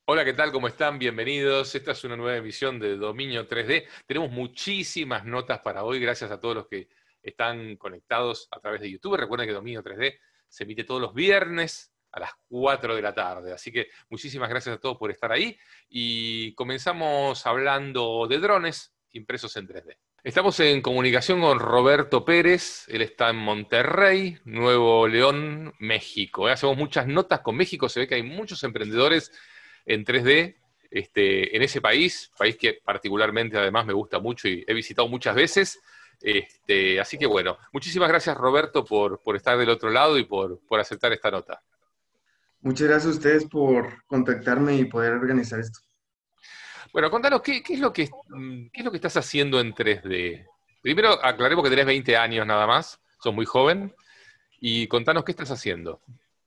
Hola, ¿qué tal? ¿Cómo están? Bienvenidos. Esta es una nueva emisión de Dominio 3D. Tenemos muchísimas notas para hoy, gracias a todos los que están conectados a través de YouTube. Recuerden que Dominio 3D se emite todos los viernes a las 4 de la tarde. Así que muchísimas gracias a todos por estar ahí. Y comenzamos hablando de drones impresos en 3D. Estamos en comunicación con Roberto Pérez. Él está en Monterrey, Nuevo León, México. Hacemos muchas notas con México. Se ve que hay muchos emprendedores en 3D en ese país que particularmente además me gusta mucho y he visitado muchas veces. Así que bueno, muchísimas gracias Roberto por estar del otro lado y por aceptar esta nota. Muchas gracias a ustedes por contactarme y poder organizar esto. Bueno, contanos, ¿qué es qué es lo que estás haciendo en 3D? Primero, aclaremos que tenés 20 años nada más, sos muy joven, y contanos qué estás haciendo.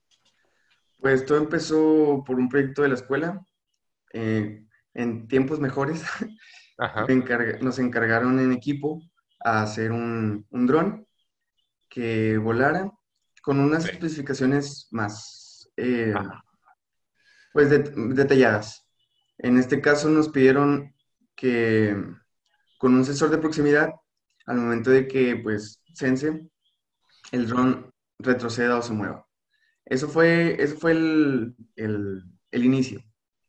Pues todo empezó por un proyecto de la escuela. En tiempos mejores Ajá, nos encargaron en equipo a hacer un dron que volara con unas sí, especificaciones más ajá, pues detalladas. En este caso nos pidieron que con un sensor de proximidad, al momento de que pues sense, el dron retroceda o se mueva. Eso fue el inicio.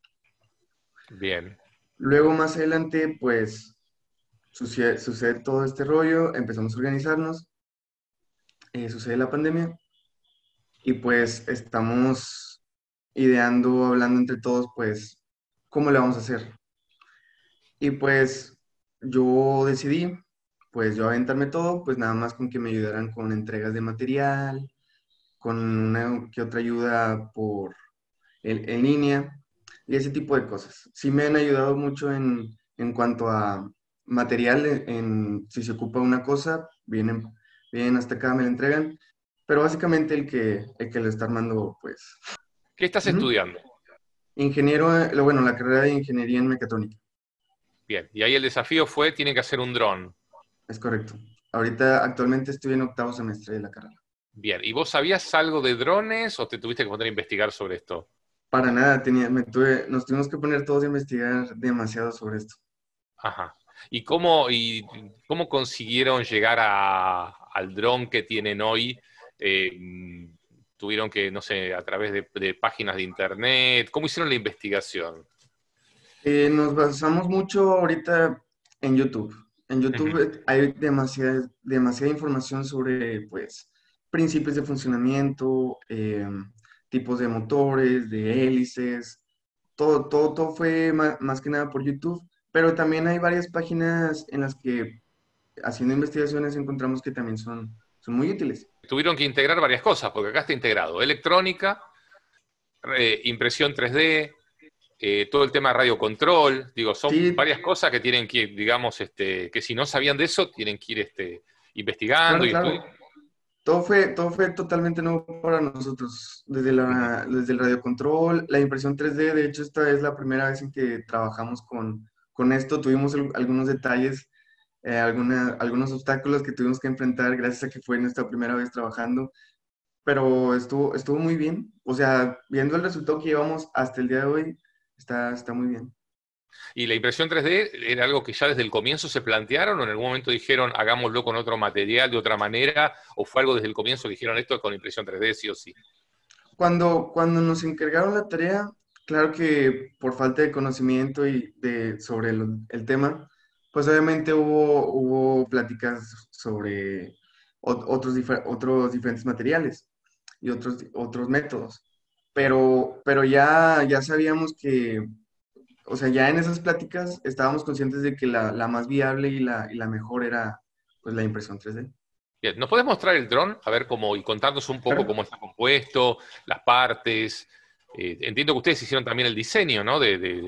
bien, Luego, más adelante, pues sucede todo este rollo, empezamos a organizarnos, sucede la pandemia y pues estamos ideando, hablando entre todos, pues, ¿cómo le vamos a hacer? Y pues yo decidí, pues yo aventarme todo, pues nada más con que me ayudaran con entregas de material, con una que otra ayuda en línea y ese tipo de cosas. Sí me han ayudado mucho en cuanto a material, si se ocupa una cosa, vienen hasta acá, me la entregan, pero básicamente el que lo está armando, pues, ¿qué estás ujú. estudiando? Ingeniero, bueno, la carrera de ingeniería en mecatrónica, Bien, y ahí el desafío fue, tienen que hacer un dron. es correcto. Ahorita, actualmente estoy en octavo semestre de la carrera. Bien, ¿y vos sabías algo de drones o te tuviste que poner a investigar sobre esto? Para nada, nos tuvimos que poner todos a investigar demasiado sobre esto. Ajá. Y cómo consiguieron llegar al dron que tienen hoy? Eh, ¿Tuvieron que, no sé, a través de páginas de internet? ¿Cómo hicieron la investigación? Nos basamos mucho ahorita en YouTube. En Ujú. YouTube hay demasiada información sobre, pues, principios de funcionamiento, tipos de motores, de hélices, todo fue más que nada por YouTube, pero también hay varias páginas en las que haciendo investigaciones encontramos que también son muy útiles. Tuvieron que integrar varias cosas, porque acá está integrado electrónica, impresión 3D, todo el tema de radio control, digo, son Sí, varias cosas que tienen que ir, digamos, que si no sabían de eso, tienen que ir investigando claro, y estudiando. claro. Todo fue totalmente nuevo para nosotros, desde el radiocontrol, la impresión 3D. De hecho, esta es la primera vez en que trabajamos con esto. Tuvimos algunos detalles, algunos obstáculos que tuvimos que enfrentar gracias a que fue nuestra primera vez trabajando, pero estuvo muy bien. O sea, viendo el resultado que llevamos hasta el día de hoy, está muy bien. ¿Y la impresión 3D era algo que ya desde el comienzo se plantearon o en algún momento dijeron hagámoslo con otro material, de otra manera? ¿O fue algo desde el comienzo que dijeron esto con impresión 3D sí o sí? Cuando nos encargaron la tarea, claro que por falta de conocimiento sobre el tema, pues obviamente hubo pláticas sobre otros diferentes materiales y otros métodos. Pero ya sabíamos que, o sea, ya en esas pláticas estábamos conscientes de que la más viable y la mejor era pues la impresión 3D. Bien, ¿nos podés mostrar el dron? A ver cómo, y contarnos un poco Claro. cómo está compuesto, las partes. Entiendo que ustedes hicieron también el diseño, ¿no?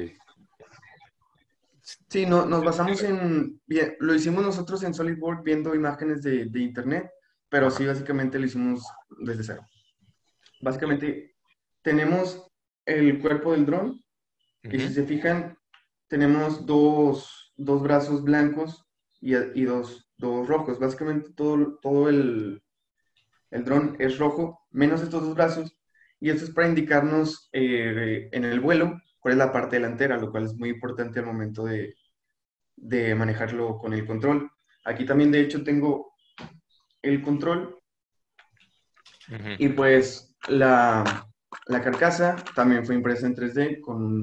Sí, nos basamos lo hicimos nosotros en SolidWorks viendo imágenes de internet, pero sí, Ajá. básicamente lo hicimos desde cero. Y- Básicamente tenemos el cuerpo del dron y si ujú. se fijan, tenemos dos brazos blancos y dos rojos. Básicamente todo el dron es rojo, menos estos dos brazos, y esto es para indicarnos en el vuelo cuál es la parte delantera, lo cual es muy importante al momento de manejarlo con el control. Aquí también, de hecho, tengo el control Ujú. y pues la carcasa también fue impresa en 3D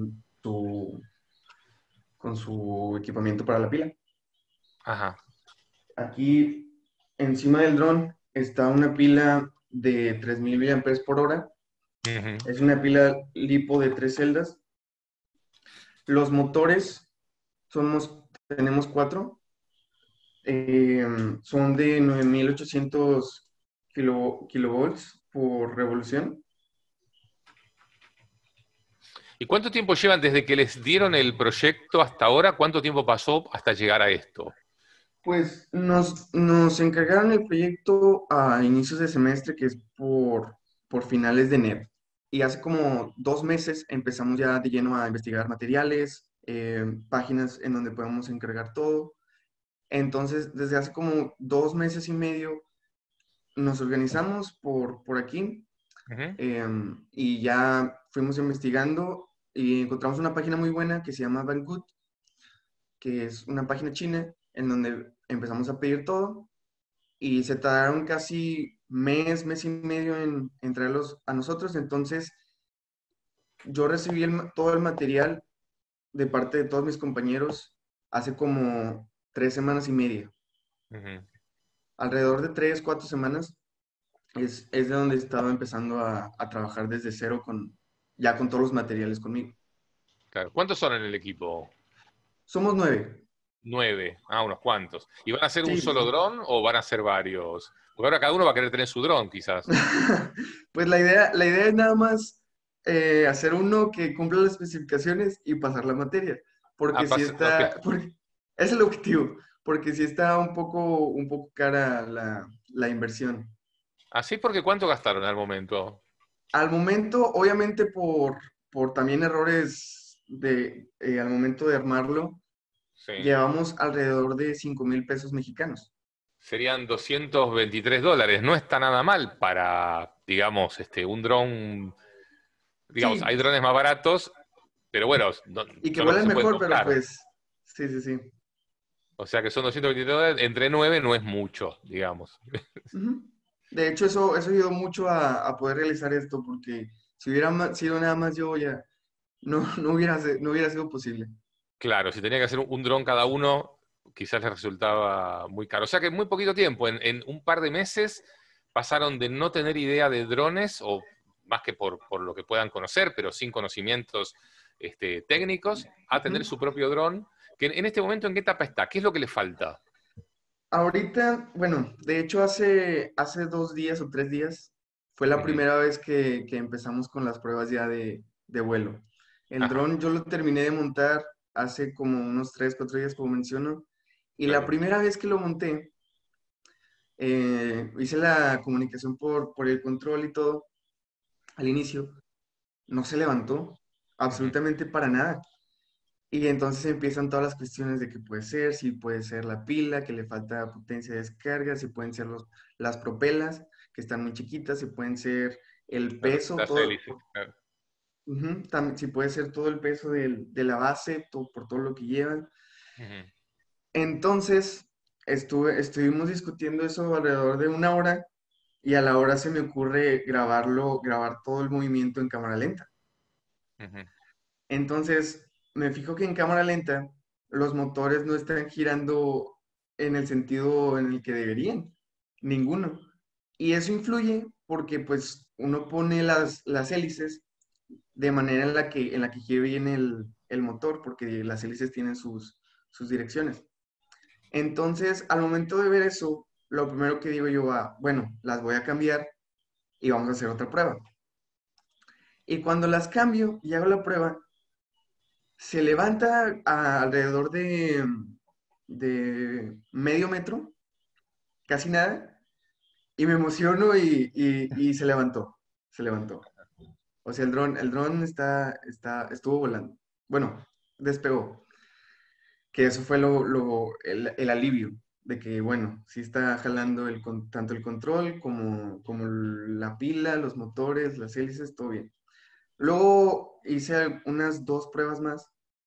con su equipamiento para la pila. Ajá. Aquí encima del dron está una pila de 3000 mAh. Ujú. Es una pila lipo de 3 celdas. Los motores tenemos cuatro. Son de 9800 kilovolts por revolución. ¿Y cuánto tiempo llevan desde que les dieron el proyecto hasta ahora? ¿Cuánto tiempo pasó hasta llegar a esto? Pues nos encargaron el proyecto a inicios de semestre, que es por finales de enero. Y hace como 2 meses empezamos ya de lleno a investigar materiales, páginas en donde podemos encargar todo. Entonces, desde hace como 2 meses y medio nos organizamos por aquí, Ujú. y ya fuimos investigando y encontramos una página muy buena que se llama Banggood, que es una página china en donde empezamos a pedir todo y se tardaron casi mes y medio en traerlos a nosotros. Entonces, yo recibí todo el material de parte de todos mis compañeros hace como 3 semanas y media. Ujú. Alrededor de 3, 4 semanas es de donde estaba empezando a trabajar desde cero ya con todos los materiales conmigo. Claro. ¿Cuántos son en el equipo? Somos 9. 9. Ah, unos cuantos. ¿Y van a ser un Sí, sí, solo sí. dron o van a ser varios? Porque ahora cada uno va a querer tener su dron, quizás. Pues la idea es nada más hacer uno que cumpla las especificaciones y pasar la materia. Ah, Porque si ok. está, porque, ese es el objetivo, porque si está un poco cara la inversión. Así porque ¿cuánto gastaron al momento? Al momento, obviamente por también errores al momento de armarlo, Sí. llevamos alrededor de 5,000 pesos mexicanos. Serían $223. No está nada mal para, digamos, un dron. Digamos, hay Sí, drones más baratos, pero bueno, y que son los que vuelan se pueden mejor, pero comprar. pues, sí, sí, sí. O sea que son $223, entre 9 no es mucho, digamos. Ujú. De hecho, eso ayudó mucho a poder realizar esto, porque si hubiera sido nada más yo, ya no hubiera sido posible. Claro, si tenía que hacer un dron cada uno, quizás les resultaba muy caro. O sea que en muy poquito tiempo, en un par de meses, pasaron de no tener idea de drones, o más que por lo que puedan conocer, pero sin conocimientos técnicos, a tener Ujú. su propio dron. Que en este momento, ¿en qué etapa está? ¿Qué es lo que le falta? Ahorita, bueno, de hecho hace 2 días o 3 días fue la Ujú. primera vez que empezamos con las pruebas ya de vuelo. El Ajá, dron yo lo terminé de montar hace como unos 3, 4 días, como menciono, y la claro. primera vez que lo monté, hice la comunicación por el control y todo al inicio. No se levantó Ujú. absolutamente para nada. Y entonces empiezan todas las cuestiones de qué puede ser, si puede ser la pila, que le falta potencia de descarga, si pueden ser las propelas, que están muy chiquitas, si pueden ser el Claro, peso, las todo, hélices, claro. si puede ser todo el peso de la base, por todo lo que llevan. Ujú. Entonces, estuvimos discutiendo eso alrededor de una hora y a la hora se me ocurre grabar todo el movimiento en cámara lenta. Ujú. Entonces, me fijo que en cámara lenta los motores no están girando en el sentido en el que deberían, ninguno. Y eso influye porque pues uno pone las hélices de manera en la que gire bien el motor, porque las hélices tienen sus direcciones. Entonces, al momento de ver eso, lo primero que digo yo, bueno, las voy a cambiar y vamos a hacer otra prueba. Y cuando las cambio y hago la prueba, se levanta alrededor de medio metro, casi nada, y me emociono y se levantó. O sea, el dron estuvo volando. Bueno, despegó, que eso fue el alivio de que, bueno, sí está jalando tanto el control como la pila, los motores, las hélices, todo bien. Luego hice unas 2 pruebas más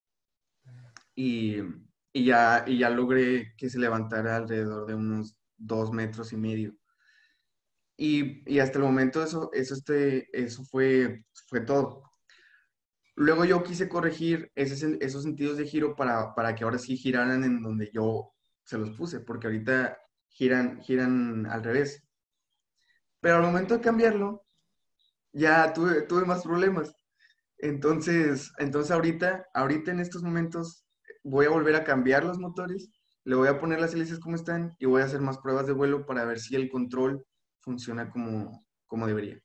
y, y ya logré que se levantara alrededor de unos 2,5 metros. Y hasta el momento eso fue todo. Luego yo quise corregir esos sentidos de giro para que ahora sí giraran en donde yo se los puse, porque ahorita giran al revés. Pero al momento de cambiarlo, ya tuve más problemas. Entonces ahorita en estos momentos voy a volver a cambiar los motores, le voy a poner las hélices como están y voy a hacer más pruebas de vuelo para ver si el control funciona como debería.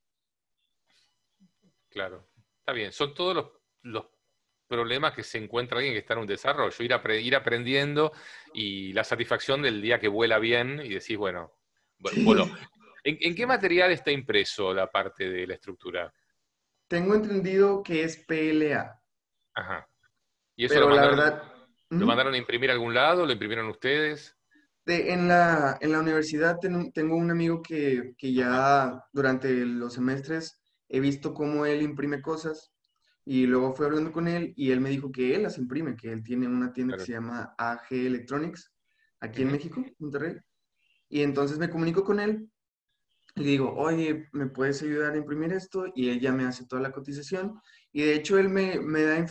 Claro, está bien. Son todos los problemas que se encuentra alguien que está en un desarrollo, ir aprendiendo y la satisfacción del día que vuela bien y decís, bueno, voló. Sí, ¿En qué sí. material está impreso la parte de la estructura? Tengo entendido que es PLA, Ajá. ¿Y eso pero la verdad, lo ujú. mandaron a imprimir a algún lado? ¿Lo imprimieron ustedes? En la universidad tengo un amigo que Ajá, ya durante los semestres he visto cómo él imprime cosas y luego fui hablando con él y él me dijo que él las imprime, que él tiene una tienda que claro. se llama AG Electronics aquí en Ujú. México, Monterrey. Y entonces me comunico con él y le digo, oye, ¿me puedes ayudar a imprimir esto? Y él ya me hace toda la cotización. Y de hecho él me da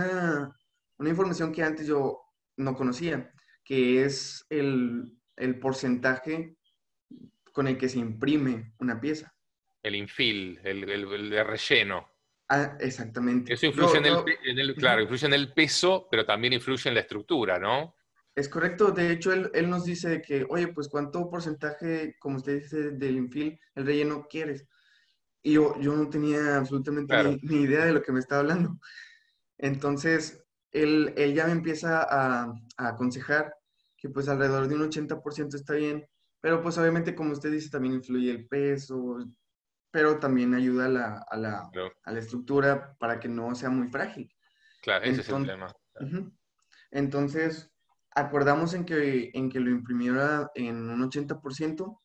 una información que antes yo no conocía, que es el porcentaje con el que se imprime una pieza. El infill, el de relleno. Ah, exactamente. Eso influye claro, Ujú. influye en el peso, pero también influye en la estructura, ¿no? Es correcto. De hecho, él nos dice de que, oye, pues ¿cuánto porcentaje, como usted dice, del infill, el relleno quieres? Y yo no tenía absolutamente Claro. ni idea de lo que me estaba hablando. Entonces, él ya me empieza a aconsejar que pues alrededor de un 80% está bien, pero pues obviamente como usted dice también influye el peso, pero también ayuda Claro, a la estructura para que no sea muy frágil. claro, ese es el Entonces, tema. entonces acordamos en que lo imprimiera en un 80%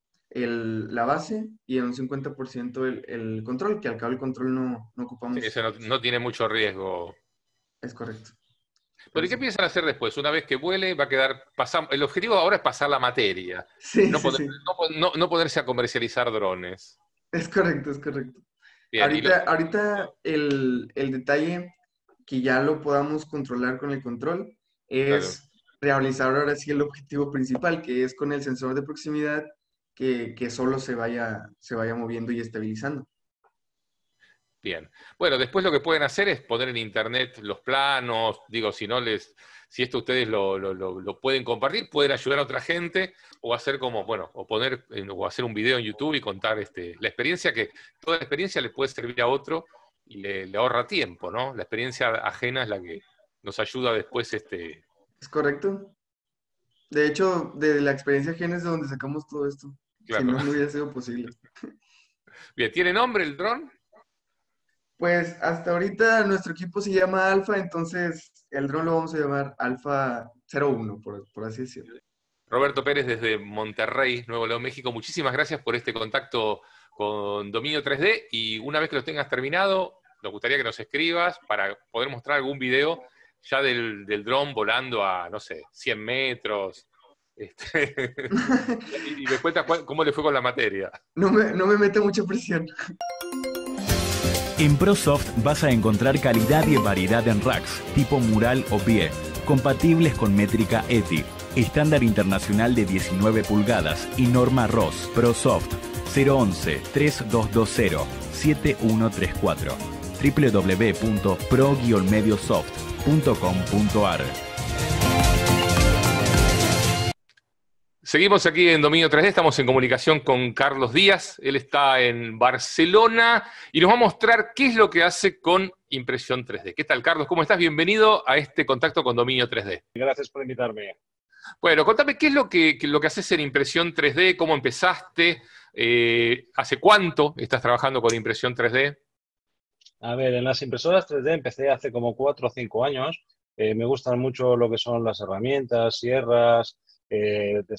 la base y en un 50% el control, que al cabo el control no Sí, ocupamos. ese no tiene mucho riesgo. Es correcto, por Pero ¿y qué eso. piensan hacer después? Una vez que vuele, va a quedar. El objetivo ahora es pasar la materia, Sí, sí, sí. no ponerse a comercializar drones. Es correcto, es correcto. Bien, Ahorita el detalle que ya lo podamos controlar con el control claro, es realizar ahora sí el objetivo principal, que es con el sensor de proximidad que solo se vaya moviendo y estabilizando. bien. Bueno, después lo que pueden hacer es poner en internet los planos, digo, si esto ustedes lo pueden compartir, pueden ayudar a otra gente, o hacer como, bueno, o hacer un video en YouTube y contar la experiencia toda la experiencia le puede servir a otro y le ahorra tiempo, ¿no? La experiencia ajena es la que nos ayuda después, ¿Es correcto? De hecho, de la experiencia ajena es de donde sacamos todo esto. Si claro. no, no hubiera sido posible. Bien, ¿tiene nombre el dron? Pues hasta ahorita nuestro equipo se llama Alfa, entonces el dron lo vamos a llamar Alfa 01, por así decirlo. Roberto Pérez desde Monterrey, Nuevo León, México. Muchísimas gracias por este contacto con Dominio 3D y una vez que lo tengas terminado, nos gustaría que nos escribas para poder mostrar algún video ya del dron volando a, no sé, 100 metros. Y me cuentas cómo le fue con la materia. No me mete mucha presión. En ProSoft vas a encontrar calidad y variedad en racks, tipo mural o pie, compatibles con métrica ETI, estándar internacional de 19 pulgadas y norma ROS. ProSoft 011-3220-7134 www.pro-mediosoft.com.ar. Seguimos aquí en Dominio 3D, estamos en comunicación con Carlos Díaz, él está en Barcelona y nos va a mostrar qué es lo que hace con impresión 3D. ¿Qué tal, Carlos? ¿Cómo estás? Bienvenido a este contacto con Dominio 3D. Gracias por invitarme. Bueno, contame qué es lo que haces en impresión 3D, cómo empezaste, hace cuánto estás trabajando con impresión 3D. A ver, en las impresoras 3D empecé hace como 4 o 5 años. Me gustan mucho lo que son las herramientas, sierras,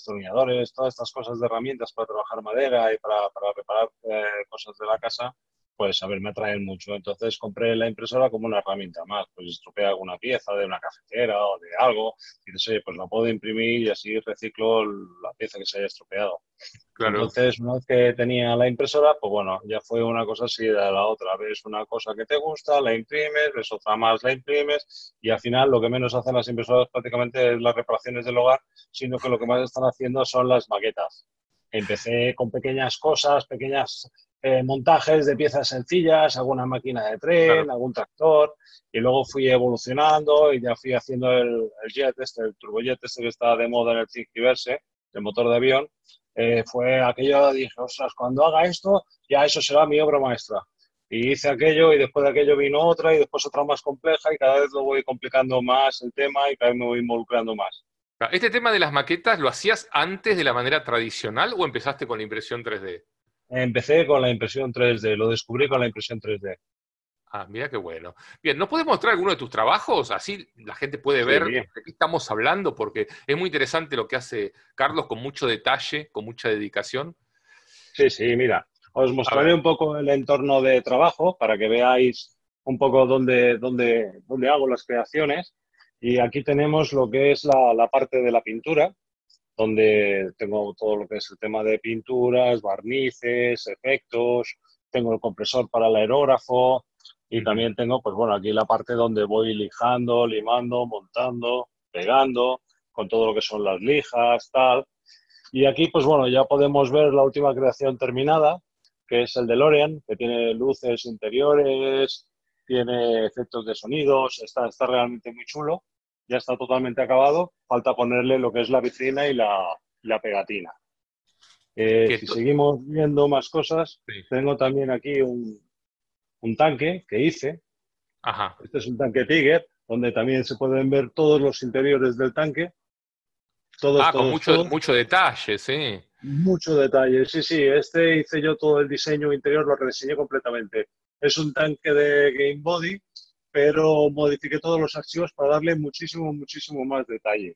destornilladores, todas estas cosas de herramientas para trabajar madera y para reparar cosas de la casa. pues a ver, me atraen mucho. Entonces compré la impresora como una herramienta más. Pues si estropea alguna pieza de una cafetera o de algo, y dices, oye, pues la puedo imprimir y así reciclo la pieza que se haya estropeado. Claro. Entonces, una vez que tenía la impresora, pues bueno, ya fue una cosa así de la otra. Ves una cosa que te gusta, la imprimes, ves otra más, la imprimes, y al final lo que menos hacen las impresoras prácticamente es las reparaciones del hogar, sino que lo que más están haciendo son las maquetas. Empecé con pequeñas cosas, pequeños montajes de piezas sencillas, alguna máquina de tren, Claro. algún tractor, y luego fui evolucionando y ya fui haciendo el jet este, el turbojet este que está de moda en el Thingiverse, el motor de avión. Fue aquello, dije, ostras, cuando haga esto, ya eso será mi obra maestra. Y hice aquello y después de aquello vino otra y después otra más compleja y cada vez lo voy complicando más el tema y cada vez me voy involucrando más. ¿Este tema de las maquetas lo hacías antes de la manera tradicional o empezaste con la impresión 3D? Empecé con la impresión 3D, lo descubrí con la impresión 3D. Ah, mira qué bueno. Bien, ¿nos puedes mostrar alguno de tus trabajos? Así la gente puede Sí, ver de qué estamos hablando, porque es muy interesante lo que hace Carlos con mucho detalle, con mucha dedicación. sí, mira, os A mostraré ver, un poco el entorno de trabajo para que veáis un poco dónde hago las creaciones. Y aquí tenemos lo que es la parte de la pintura, donde tengo todo lo que es el tema de pinturas, barnices, efectos, tengo el compresor para el aerógrafo y ujú, también tengo, pues bueno, aquí la parte donde voy lijando, limando, montando, pegando, con todo lo que son las lijas, tal. Y aquí, pues bueno, ya podemos ver la última creación terminada, que es el DeLorean, que tiene luces interiores, tiene efectos de sonidos, está realmente muy chulo, ya está totalmente acabado, falta ponerle lo que es la vitrina y la pegatina. que Si seguimos viendo más cosas, sí, tengo también aquí un tanque que hice, ajá. este es un tanque Tiger, donde también se pueden ver todos los interiores del tanque, todos, Ah, con todos, mucho, todos. mucho detalle, sí. Mucho detalle, sí, este hice yo todo el diseño interior, lo rediseñé completamente. Es un tanque de Game Body, pero modifiqué todos los archivos para darle muchísimo más detalle.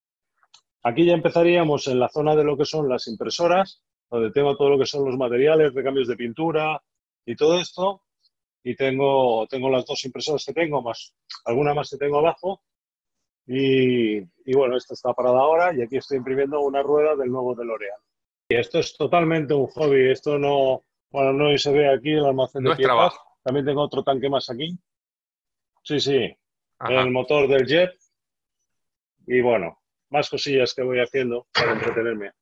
Aquí ya empezaríamos en la zona de lo que son las impresoras, donde tengo todo lo que son los materiales, recambios de pintura y todo esto. Y tengo las dos impresoras que tengo, más alguna más que tengo abajo. Y bueno, esta está parada ahora y aquí estoy imprimiendo una rueda del nuevo DeLorean. Esto es totalmente un hobby. Esto no, bueno, no se ve aquí el almacén No de es piezas. trabajo. También tengo otro tanque más aquí. Sí, el Ajá. motor del jet. Y bueno, más cosillas que voy haciendo para entretenerme.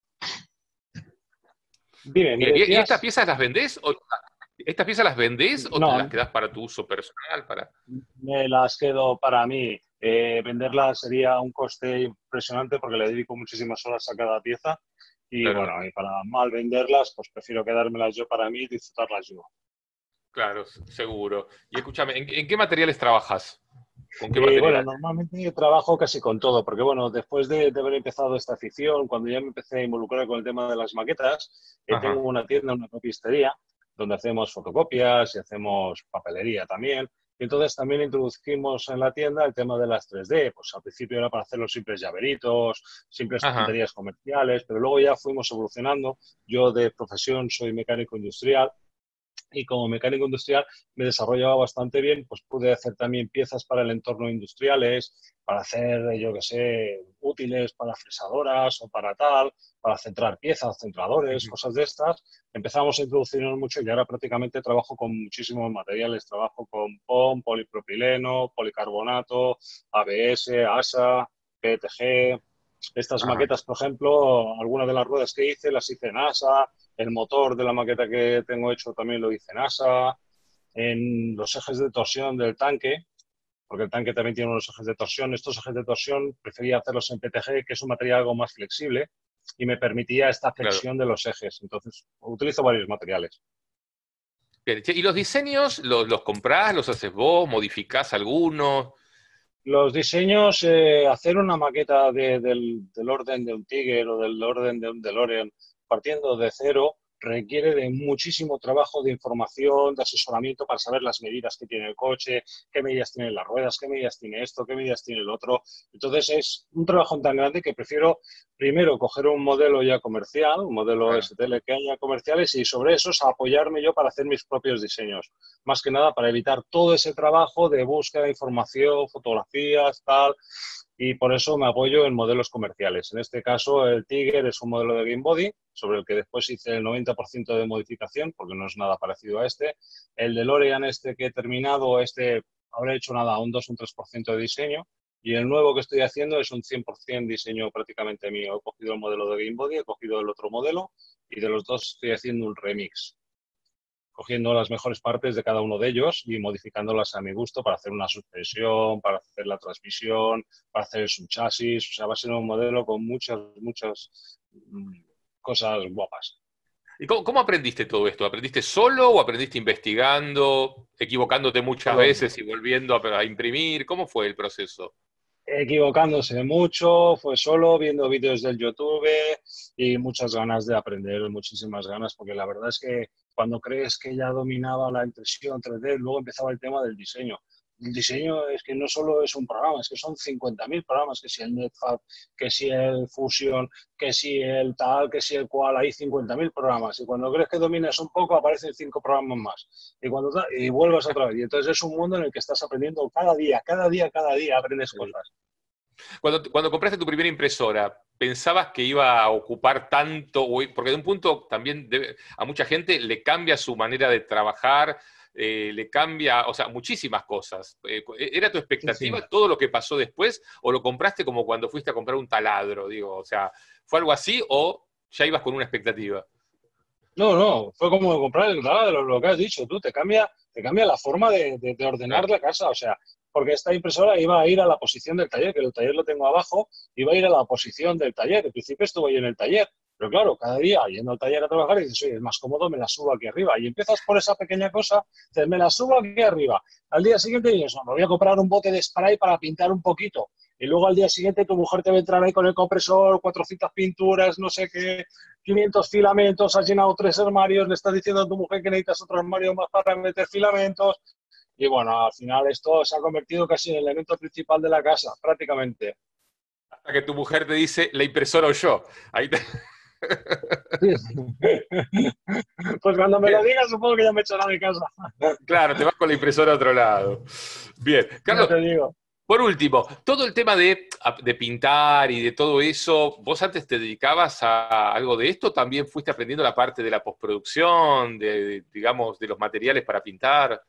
Dime, ¿me Bien, ¿y estas decías? piezas las vendés? ¿Estas piezas las vendés o te las No, quedás para tu uso personal? me las quedo para mí. Venderlas sería un coste impresionante porque le dedico muchísimas horas a cada pieza. Y Claro, bueno, y para mal venderlas, pues prefiero quedármelas yo para mí y disfrutarlas yo. claro, seguro. Y escúchame, ¿en qué materiales trabajas? ¿Con qué Bueno, material? normalmente yo trabajo casi con todo, porque bueno, después de haber empezado esta afición, cuando ya me empecé a involucrar con el tema de las maquetas, tengo Ajá, una tienda, una copistería, donde hacemos fotocopias y hacemos papelería también. Y entonces también introdujimos en la tienda el tema de las 3D. Pues al principio era para hacer los simples llaveritos, simples ajá, tonterías comerciales, pero luego ya fuimos evolucionando. Yo de profesión soy mecánico industrial y como mecánico industrial me desarrollaba bastante bien, pues pude hacer también piezas para el entorno industriales, para hacer, yo qué sé, útiles para fresadoras o para tal, para centrar piezas, centradores, ujú, cosas de estas. Empezamos a introducirnos mucho y ahora prácticamente trabajo con muchísimos materiales. Trabajo con POM, polipropileno, policarbonato, ABS, ASA, PETG. Estas ajá. maquetas, por ejemplo, algunas de las ruedas que hice las hice en ASA, el motor de la maqueta que tengo hecho también lo hice en ASA, en los ejes de torsión del tanque, porque el tanque también tiene unos ejes de torsión. Estos ejes de torsión prefería hacerlos en PTG, que es un material algo más flexible y me permitía esta Claro. flexión de los ejes. Entonces, utilizo varios materiales. Bien, che, ¿y los diseños los comprás, los haces vos, modificás algunos? Los diseños, hacer una maqueta del orden de un Tiger o del orden de un DeLorean partiendo de cero, requiere de muchísimo trabajo de información, de asesoramiento para saber las medidas que tiene el coche, qué medidas tienen las ruedas, qué medidas tiene esto, qué medidas tiene el otro. Entonces es un trabajo tan grande que prefiero primero coger un modelo ya comercial, un modelo STL que haya comerciales, y sobre esos apoyarme yo para hacer mis propios diseños. Más que nada para evitar todo ese trabajo de búsqueda de información, fotografías, tal, y por eso me apoyo en modelos comerciales. En este caso, el Tiger es un modelo de Game Body, sobre el que después hice el 90% de modificación, porque no es nada parecido a este. El DeLorean este que he terminado, este habré hecho nada, un 2 o un 3% de diseño. Y el nuevo que estoy haciendo es un 100% diseño prácticamente mío. He cogido el modelo de Game Body, he cogido el otro modelo, y de los dos estoy haciendo un remix, cogiendo las mejores partes de cada uno de ellos y modificándolas a mi gusto para hacer una suspensión, para hacer la transmisión, para hacer el subchasis. O sea, va a ser un modelo con muchas, muchas cosas guapas. ¿Y cómo aprendiste todo esto? ¿Aprendiste solo o aprendiste investigando, equivocándote muchas Solo. veces y volviendo a imprimir? ¿Cómo fue el proceso? Equivocándose mucho, fue solo viendo vídeos del YouTube y muchas ganas de aprender, muchísimas ganas, porque la verdad es que cuando crees que ya dominaba la impresión 3D, luego empezaba el tema del diseño. El diseño es que no solo es un programa, es que son 50.000 programas, que si el NetFab, que si el Fusion, que si el tal, que si el cual, hay 50.000 programas. Y cuando crees que dominas un poco, aparecen 5 programas más. Y vuelves otra vez. Y entonces es un mundo en el que estás aprendiendo cada día, cada día, cada día aprendes cosas. Cuando compraste tu primera impresora, ¿pensabas que iba a ocupar tanto? Porque de un punto también a mucha gente le cambia su manera de trabajar, le cambia, o sea, muchísimas cosas. ¿Era tu expectativa Sí. todo lo que pasó después o lo compraste como cuando fuiste a comprar un taladro? Digo, o sea, ¿fue algo así o ya ibas con una expectativa? No, fue como comprar el taladro, lo que has dicho tú, te cambia la forma de ordenar la casa, o sea, porque esta impresora iba a ir a la posición del taller, que el taller lo tengo abajo, iba a ir a la posición del taller, al principio estuve yo en el taller, pero claro, cada día yendo al taller a trabajar y dices, oye, es más cómodo, me la subo aquí arriba, y empiezas por esa pequeña cosa, dices, me la subo aquí arriba, al día siguiente dices, no, me voy a comprar un bote de spray para pintar un poquito, y luego al día siguiente tu mujer te va a entrar ahí con el compresor, 400 pinturas, no sé qué, 500 filamentos, has llenado 3 armarios, le estás diciendo a tu mujer que necesitas otro armario más para meter filamentos. Y bueno, al final esto se ha convertido casi en el elemento principal de la casa, prácticamente. Hasta que tu mujer te dice, la impresora o yo. Ahí te... Pues cuando me Bien. lo digas, supongo que ya me echará de casa. Claro, te vas con la impresora a otro lado. Bien. Ya Carlos, te digo. por último, todo el tema de pintar y de todo eso, ¿vos antes te dedicabas a algo de esto? ¿También fuiste aprendiendo la parte de la postproducción, digamos, de los materiales para pintar?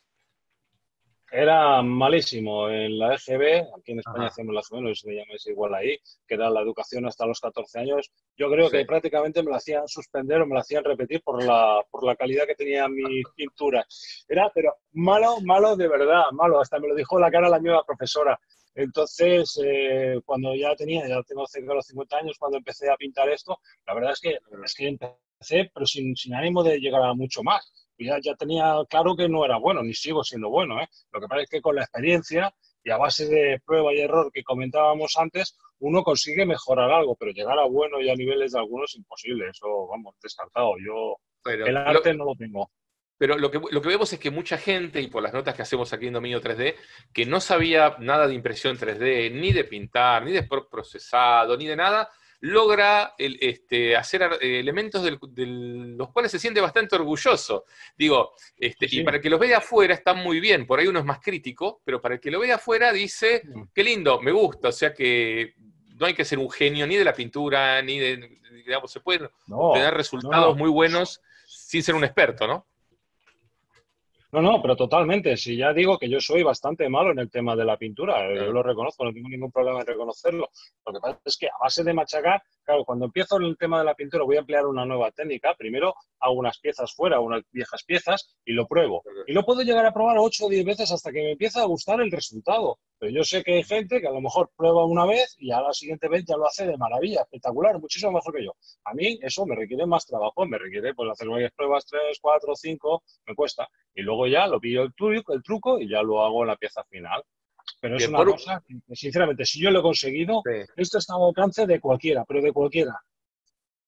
Era malísimo en la EGB, aquí en España Ajá. hacemos la EGB, no sé si me llamáis igual ahí, que era la educación hasta los 14 años. Yo creo Sí. que prácticamente me la hacían suspender o me la hacían repetir por la calidad que tenía mi pintura. Era, pero malo, malo de verdad, malo. Hasta me lo dijo la cara la nueva profesora. Entonces, cuando ya tengo cerca de los 50 años, cuando empecé a pintar esto, la verdad es que empecé, pero sin ánimo de llegar a mucho más. Ya tenía claro que no era bueno, ni sigo siendo bueno, ¿eh? Lo que pasa es que con la experiencia y a base de prueba y error que comentábamos antes, uno consigue mejorar algo, pero llegar a bueno y a niveles de algunos es imposible. Eso, vamos, descartado. Yo Bueno, el arte no lo tengo. pero lo que vemos es que mucha gente, y por las notas que hacemos aquí en Dominio 3D, que no sabía nada de impresión 3D, ni de pintar, ni de procesado, ni de nada, logra hacer elementos de los cuales se siente bastante orgulloso. Digo, Sí. y para el que los ve de afuera está muy bien, por ahí uno es más crítico, pero para el que lo ve de afuera dice, qué lindo, me gusta, o sea que no hay que ser un genio ni de la pintura, ni digamos, se pueden obtener resultados No. muy buenos sin ser un experto, ¿no? No, pero totalmente. Si ya digo que yo soy bastante malo en el tema de la pintura, yo lo reconozco, no tengo ningún problema en reconocerlo. Lo que pasa es que a base de machacar, claro, cuando empiezo en el tema de la pintura voy a emplear una nueva técnica. Primero hago unas piezas fuera, unas viejas piezas y lo pruebo. Y lo puedo llegar a probar 8 o 10 veces hasta que me empieza a gustar el resultado. Pero yo sé que hay gente que a lo mejor prueba una vez y a la siguiente vez ya lo hace de maravilla, espectacular, muchísimo mejor que yo. A mí eso me requiere más trabajo, me requiere pues hacer varias pruebas, 3, 4, 5, me cuesta. Y luego ya lo pillo el truco y ya lo hago en la pieza final. Pero es Bien, una cosa que, sinceramente, si yo lo he conseguido, sí. esto está al alcance de cualquiera, pero de cualquiera.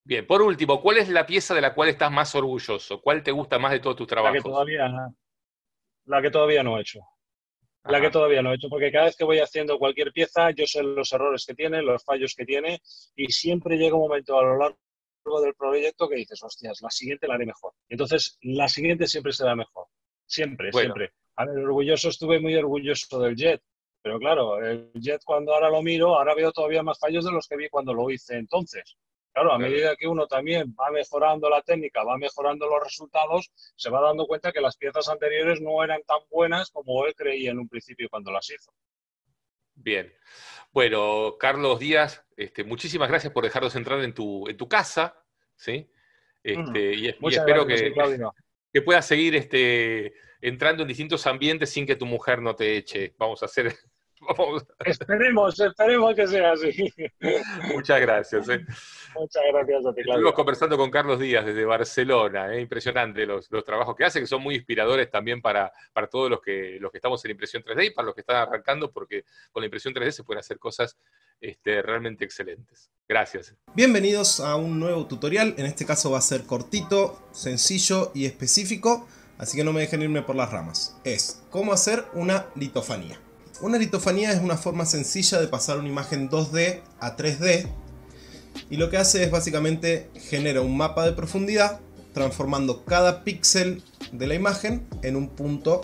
Bien, por último, ¿cuál es la pieza de la cual estás más orgulloso? ¿Cuál te gusta más de todos tus La que trabajos? todavía, la que todavía no he hecho. La que Ajá. todavía no he hecho, porque cada vez que voy haciendo cualquier pieza, yo sé los errores que tiene, los fallos que tiene, y siempre llega un momento a lo largo del proyecto que dices, hostias, la siguiente la haré mejor. Entonces, la siguiente siempre será mejor. Siempre, Bueno, siempre. A ver, orgulloso, estuve muy orgulloso del Jet, pero claro, el Jet cuando ahora lo miro, ahora veo todavía más fallos de los que vi cuando lo hice entonces. Claro, a claro. medida que uno también va mejorando la técnica, va mejorando los resultados, se va dando cuenta que las piezas anteriores no eran tan buenas como él creía en un principio cuando las hizo. Bien. Bueno, Carlos Díaz, muchísimas gracias por dejarnos entrar en tu casa, ¿sí? Y Muchas espero gracias, sí, Claudio. que puedas seguir entrando en distintos ambientes sin que tu mujer no te eche. Vamos a hacer... Vamos. Esperemos que sea así. Muchas gracias. Muchas gracias a ti, Estuvimos Claudio. conversando con Carlos Díaz desde Barcelona. Impresionante los trabajos que hace, que son muy inspiradores también para todos los que estamos en impresión 3D y para los que están arrancando, porque con la impresión 3D se pueden hacer cosas realmente excelentes. Gracias. Bienvenidos a un nuevo tutorial. En este caso va a ser cortito, sencillo y específico, así que no me dejen irme por las ramas. Es cómo hacer una litofanía. Una litofanía es una forma sencilla de pasar una imagen 2D a 3D. Y lo que hace es básicamente genera un mapa de profundidad transformando cada píxel de la imagen en un punto,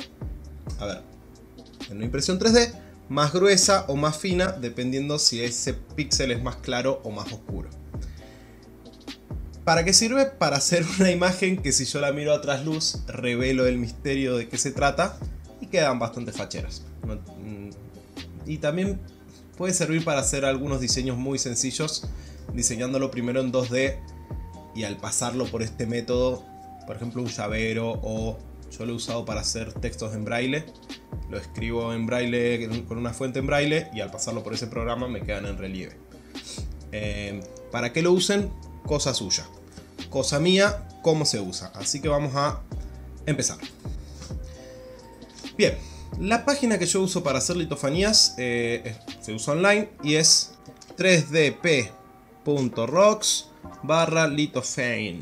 en una impresión 3D más gruesa o más fina, dependiendo si ese píxel es más claro o más oscuro. ¿Para qué sirve? Para hacer una imagen que si yo la miro a trasluz revelo el misterio de qué se trata y quedan bastante facheras. Y también puede servir para hacer algunos diseños muy sencillos, diseñándolo primero en 2D y al pasarlo por este método, por ejemplo un llavero, o yo lo he usado para hacer textos en braille, lo escribo en braille con una fuente en braille y al pasarlo por ese programa me quedan en relieve. ¿Para qué lo usen? Cosa suya. Cosa mía, cómo se usa. Así que vamos a empezar. Bien, la página que yo uso para hacer litofanías se usa online y es 3dp.rocks/litofane.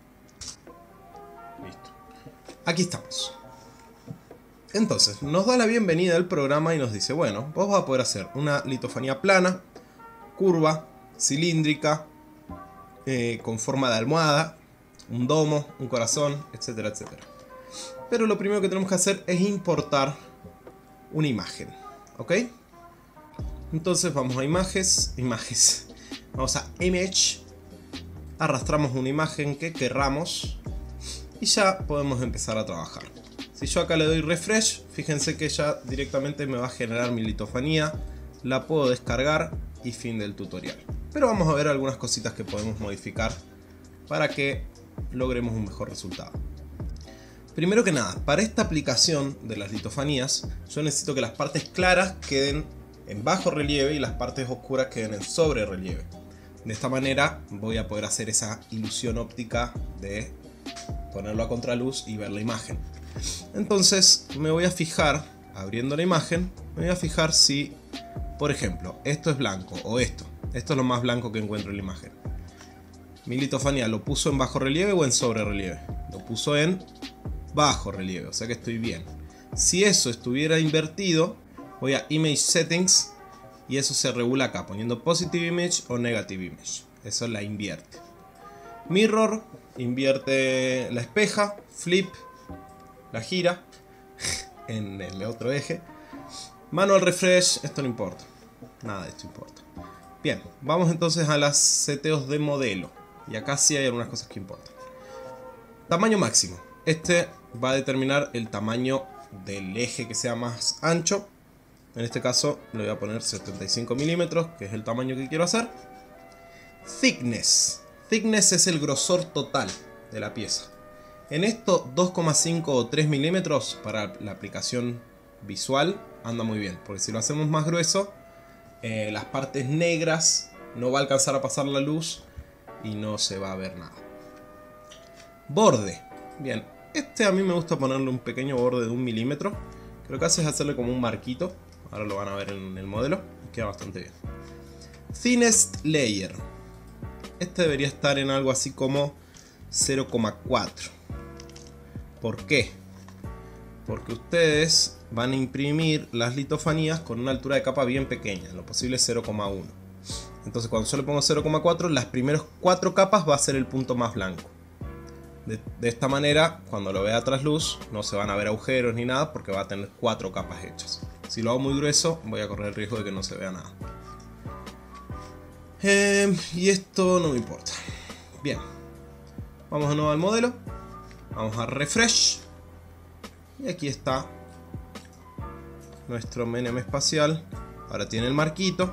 Listo. Aquí estamos. Entonces, nos da la bienvenida al programa y nos dice, bueno, vos vas a poder hacer una litofanía plana, curva, cilíndrica, con forma de almohada, un domo, un corazón, etcétera, etcétera. Pero lo primero que tenemos que hacer es importar una imagen, ¿ok? Entonces vamos a images, vamos a image, arrastramos una imagen que querramos y ya podemos empezar a trabajar. Si yo acá le doy refresh, fíjense que ya directamente me va a generar mi litofanía, la puedo descargar y fin del tutorial. Pero vamos a ver algunas cositas que podemos modificar para que logremos un mejor resultado. Primero que nada, para esta aplicación de las litofanías, yo necesito que las partes claras queden en bajo relieve y las partes oscuras queden en sobre relieve. De esta manera voy a poder hacer esa ilusión óptica de ponerlo a contraluz y ver la imagen. Entonces me voy a fijar, abriendo la imagen, me voy a fijar si, por ejemplo, esto es blanco o esto es lo más blanco que encuentro en la imagen. Mi litofanía lo puso en bajo relieve o en sobre relieve. Lo puso en bajo relieve, o sea que estoy bien. Si eso estuviera invertido, voy a Image Settings y eso se regula acá, poniendo Positive Image o Negative Image. Eso la invierte. Mirror, invierte la espeja. Flip, la gira en el otro eje. Manual Refresh, esto no importa. Nada de esto importa. Bien, vamos entonces a las seteos de modelo. Y acá sí hay algunas cosas que importan. Tamaño máximo. Este va a determinar el tamaño del eje que sea más ancho. En este caso le voy a poner 75 milímetros, que es el tamaño que quiero hacer. Thickness. Thickness es el grosor total de la pieza. En esto 2,5 o 3 milímetros para la aplicación visual anda muy bien. Porque si lo hacemos más grueso, las partes negras no va a alcanzar a pasar la luz y no se va a ver nada. Borde. Bien, a mí me gusta ponerle un pequeño borde de 1 milímetro. Lo que hace es hacerle como un marquito. Ahora lo van a ver en el modelo. Queda bastante bien. Thinnest layer. este debería estar en algo así como 0,4. ¿Por qué? Porque ustedes van a imprimir las litofanías con una altura de capa bien pequeña, en lo posible 0,1. Entonces cuando yo le pongo 0,4, las primeras 4 capas va a ser el punto más blanco. De esta manera, cuando lo vea a trasluz, no se van a ver agujeros ni nada porque va a tener 4 capas hechas. Si lo hago muy grueso, voy a correr el riesgo de que no se vea nada. Y esto no me importa. Bien. Vamos de nuevo al modelo. Vamos a refresh. Y aquí está nuestro Menem espacial. Ahora tiene el marquito.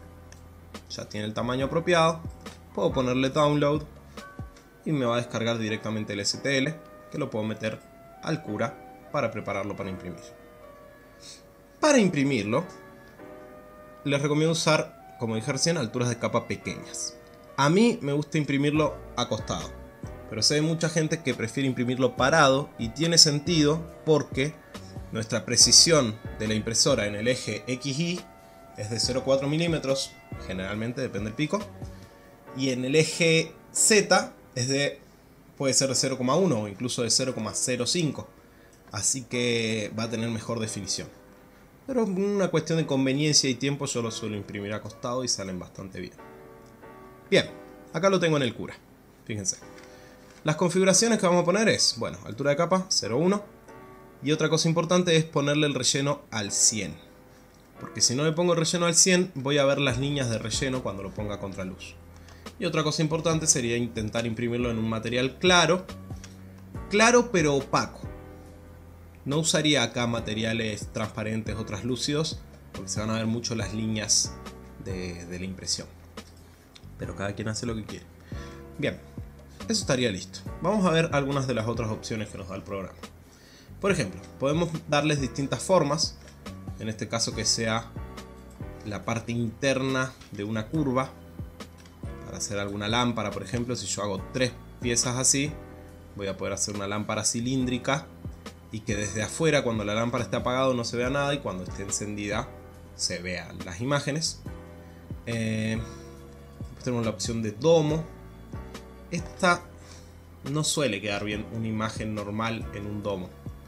Ya tiene el tamaño apropiado. Puedo ponerle download. Y me va a descargar directamente el STL. Que lo puedo meter al Cura para prepararlo para imprimir. Para imprimirlo, les recomiendo usar, como dije recién, alturas de capa pequeñas. A mí me gusta imprimirlo acostado, pero sé de mucha gente que prefiere imprimirlo parado, y tiene sentido porque nuestra precisión de la impresora en el eje XY es de 0,4 milímetros, generalmente, depende del pico, y en el eje Z puede ser de 0,1 o incluso de 0,05, así que va a tener mejor definición. Pero una cuestión de conveniencia y tiempo, yo lo suelo imprimir acostado y salen bastante bien. Bien, acá lo tengo en el Cura. Fíjense. Las configuraciones que vamos a poner es, bueno, altura de capa 0,1. Y otra cosa importante es ponerle el relleno al 100. Porque si no le pongo el relleno al 100, voy a ver las líneas de relleno cuando lo ponga a contraluz. Y otra cosa importante sería intentar imprimirlo en un material claro. Claro pero opaco. No usaría acá materiales transparentes o translúcidos, porque se van a ver mucho las líneas de la impresión. Pero cada quien hace lo que quiere. Bien, eso estaría listo. Vamos a ver algunas de las otras opciones que nos da el programa. Por ejemplo, podemos darles distintas formas. En este caso que sea la parte interna de una curva. Para hacer alguna lámpara, por ejemplo, si yo hago 3 piezas así, voy a poder hacer una lámpara cilíndrica. Y que desde afuera, cuando la lámpara esté apagada, no se vea nada, y cuando esté encendida se vean las imágenes. Tenemos la opción de domo. Esta no suele quedar bien una imagen normal en un domo,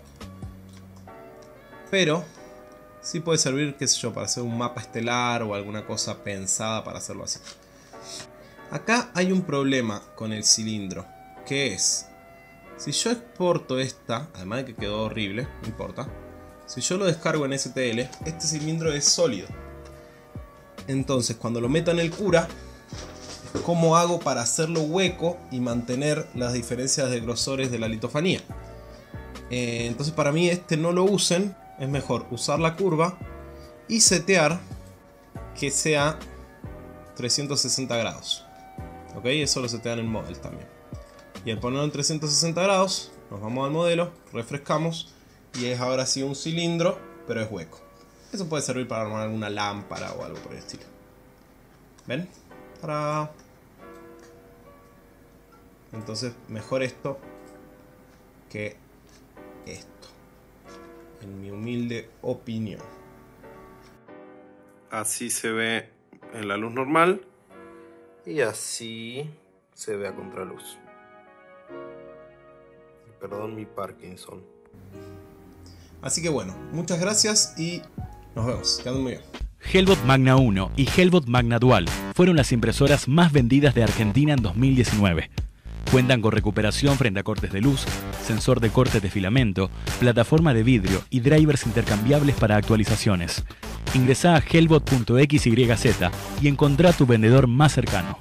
pero sí puede servir, qué sé yo, para hacer un mapa estelar o alguna cosa pensada para hacerlo así. Acá hay un problema con el cilindro, que es, si yo exporto esta, además de que quedó horrible, no importa. Si yo lo descargo en STL, este cilindro es sólido. Entonces cuando lo meto en el Cura, ¿cómo hago para hacerlo hueco y mantener las diferencias de grosores de la litofanía? Entonces para mí no lo usen. Es mejor usar la curva y setear que sea 360 grados. ¿Ok? Eso lo setean en Model también. Y al ponerlo en 360 grados, nos vamos al modelo, refrescamos, y es ahora sí un cilindro, pero es hueco. Eso puede servir para armar alguna lámpara o algo por el estilo. ¿Ven? Entonces, mejor esto que esto, en mi humilde opinión. Así se ve en la luz normal, y así se ve a contraluz. Perdón mi Parkinson. Así que bueno, muchas gracias y nos vemos. Quedan muy bien. Hellbot Magna 1 y Hellbot Magna Dual fueron las impresoras más vendidas de Argentina en 2019. Cuentan con recuperación frente a cortes de luz, sensor de corte de filamento, plataforma de vidrio y drivers intercambiables para actualizaciones. Ingresá a hellbot.xyz y encontrá tu vendedor más cercano.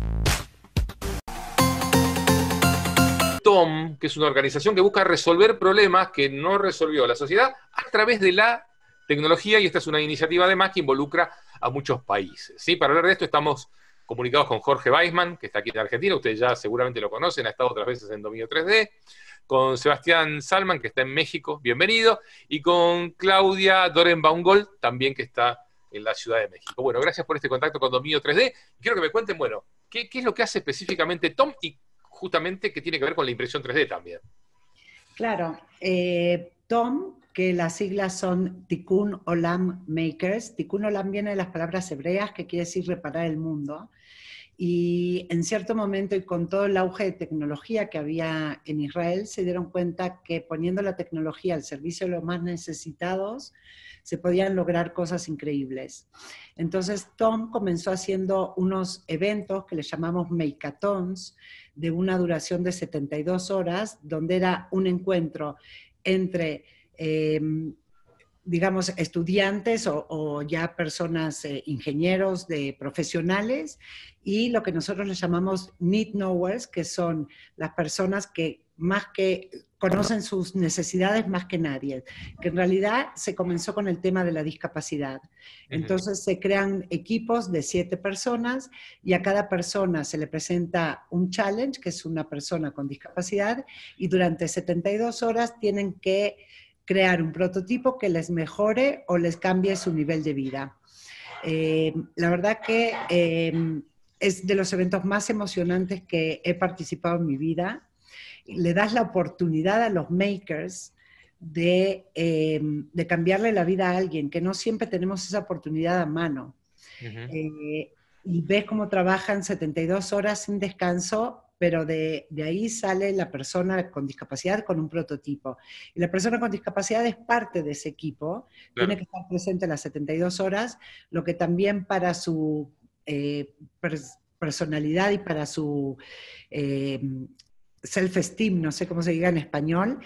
TOM, que es una organización que busca resolver problemas que no resolvió la sociedad a través de la tecnología, y esta es una iniciativa además que involucra a muchos países, ¿sí? Para hablar de esto estamos comunicados con Jorge Weisman, que está aquí en Argentina, ustedes ya seguramente lo conocen, ha estado otras veces en Dominio 3D, con Sebastián Salman, que está en México, bienvenido, y con Claudia Dorenbaum-Gold, también, que está en la Ciudad de México. Bueno, gracias por este contacto con Dominio 3D. Quiero que me cuenten, bueno, ¿qué es lo que hace específicamente TOM y justamente qué tiene que ver con la impresión 3D también? Claro, TOM, que las siglas son Tikkun Olam Makers. Tikkun Olam viene de las palabras hebreas, que quiere decir reparar el mundo. Y en cierto momento, y con todo el auge de tecnología que había en Israel, se dieron cuenta que poniendo la tecnología al servicio de los más necesitados, se podían lograr cosas increíbles. Entonces, Tom comenzó haciendo unos eventos que le llamamos Makeathons, de una duración de 72 horas, donde era un encuentro entre digamos, estudiantes o ya personas, ingenieros, profesionales, y lo que nosotros les llamamos need knowers, que son las personas que más que conocen sus necesidades más que nadie, que en realidad se comenzó con el tema de la discapacidad. Entonces se crean equipos de 7 personas y a cada persona se le presenta un challenge, que es una persona con discapacidad, y durante 72 horas tienen que crear un prototipo que les mejore o les cambie su nivel de vida. La verdad que es de los eventos más emocionantes que he participado en mi vida. Le das la oportunidad a los makers de cambiarle la vida a alguien, que no siempre tenemos esa oportunidad a mano. Y ves cómo trabajan 72 horas sin descanso, pero de ahí sale la persona con discapacidad con un prototipo. Y la persona con discapacidad es parte de ese equipo, claro. Tiene que estar presente las 72 horas, lo que también para su personalidad y para su self-esteem, no sé cómo se diga en español,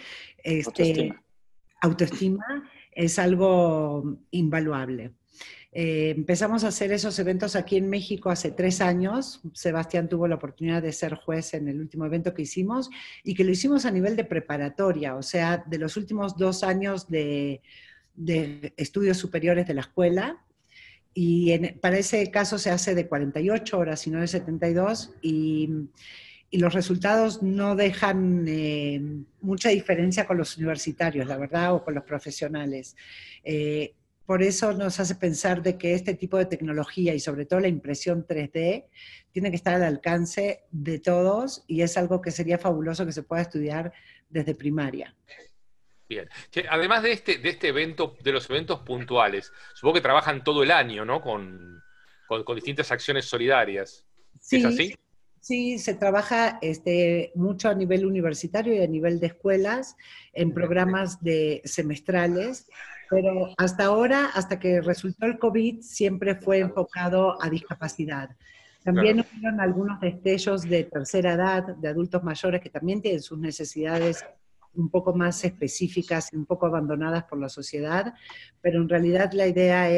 autoestima es algo invaluable. Empezamos a hacer esos eventos aquí en México hace 3 años. Sebastián tuvo la oportunidad de ser juez en el último evento que hicimos y que lo hicimos a nivel de preparatoria, o sea, de los últimos 2 años de estudios superiores de la escuela. Y para ese caso se hace de 48 horas y no de 72, y los resultados no dejan mucha diferencia con los universitarios, la verdad, o con los profesionales. Por eso nos hace pensar de que este tipo de tecnología y sobre todo la impresión 3D tiene que estar al alcance de todos y es algo que sería fabuloso que se pueda estudiar desde primaria. Bien. Además de este evento, de los eventos puntuales, supongo que trabajan todo el año, ¿no? Con distintas acciones solidarias. Sí, ¿Es así? Sí, se trabaja mucho a nivel universitario y a nivel de escuelas, en programas semestrales, pero hasta ahora, hasta que resultó el COVID, siempre fue enfocado a discapacidad. También hubieron algunos destellos de tercera edad, de adultos mayores que también tienen sus necesidades un poco más específicas y un poco abandonadas por la sociedad, pero en realidad la idea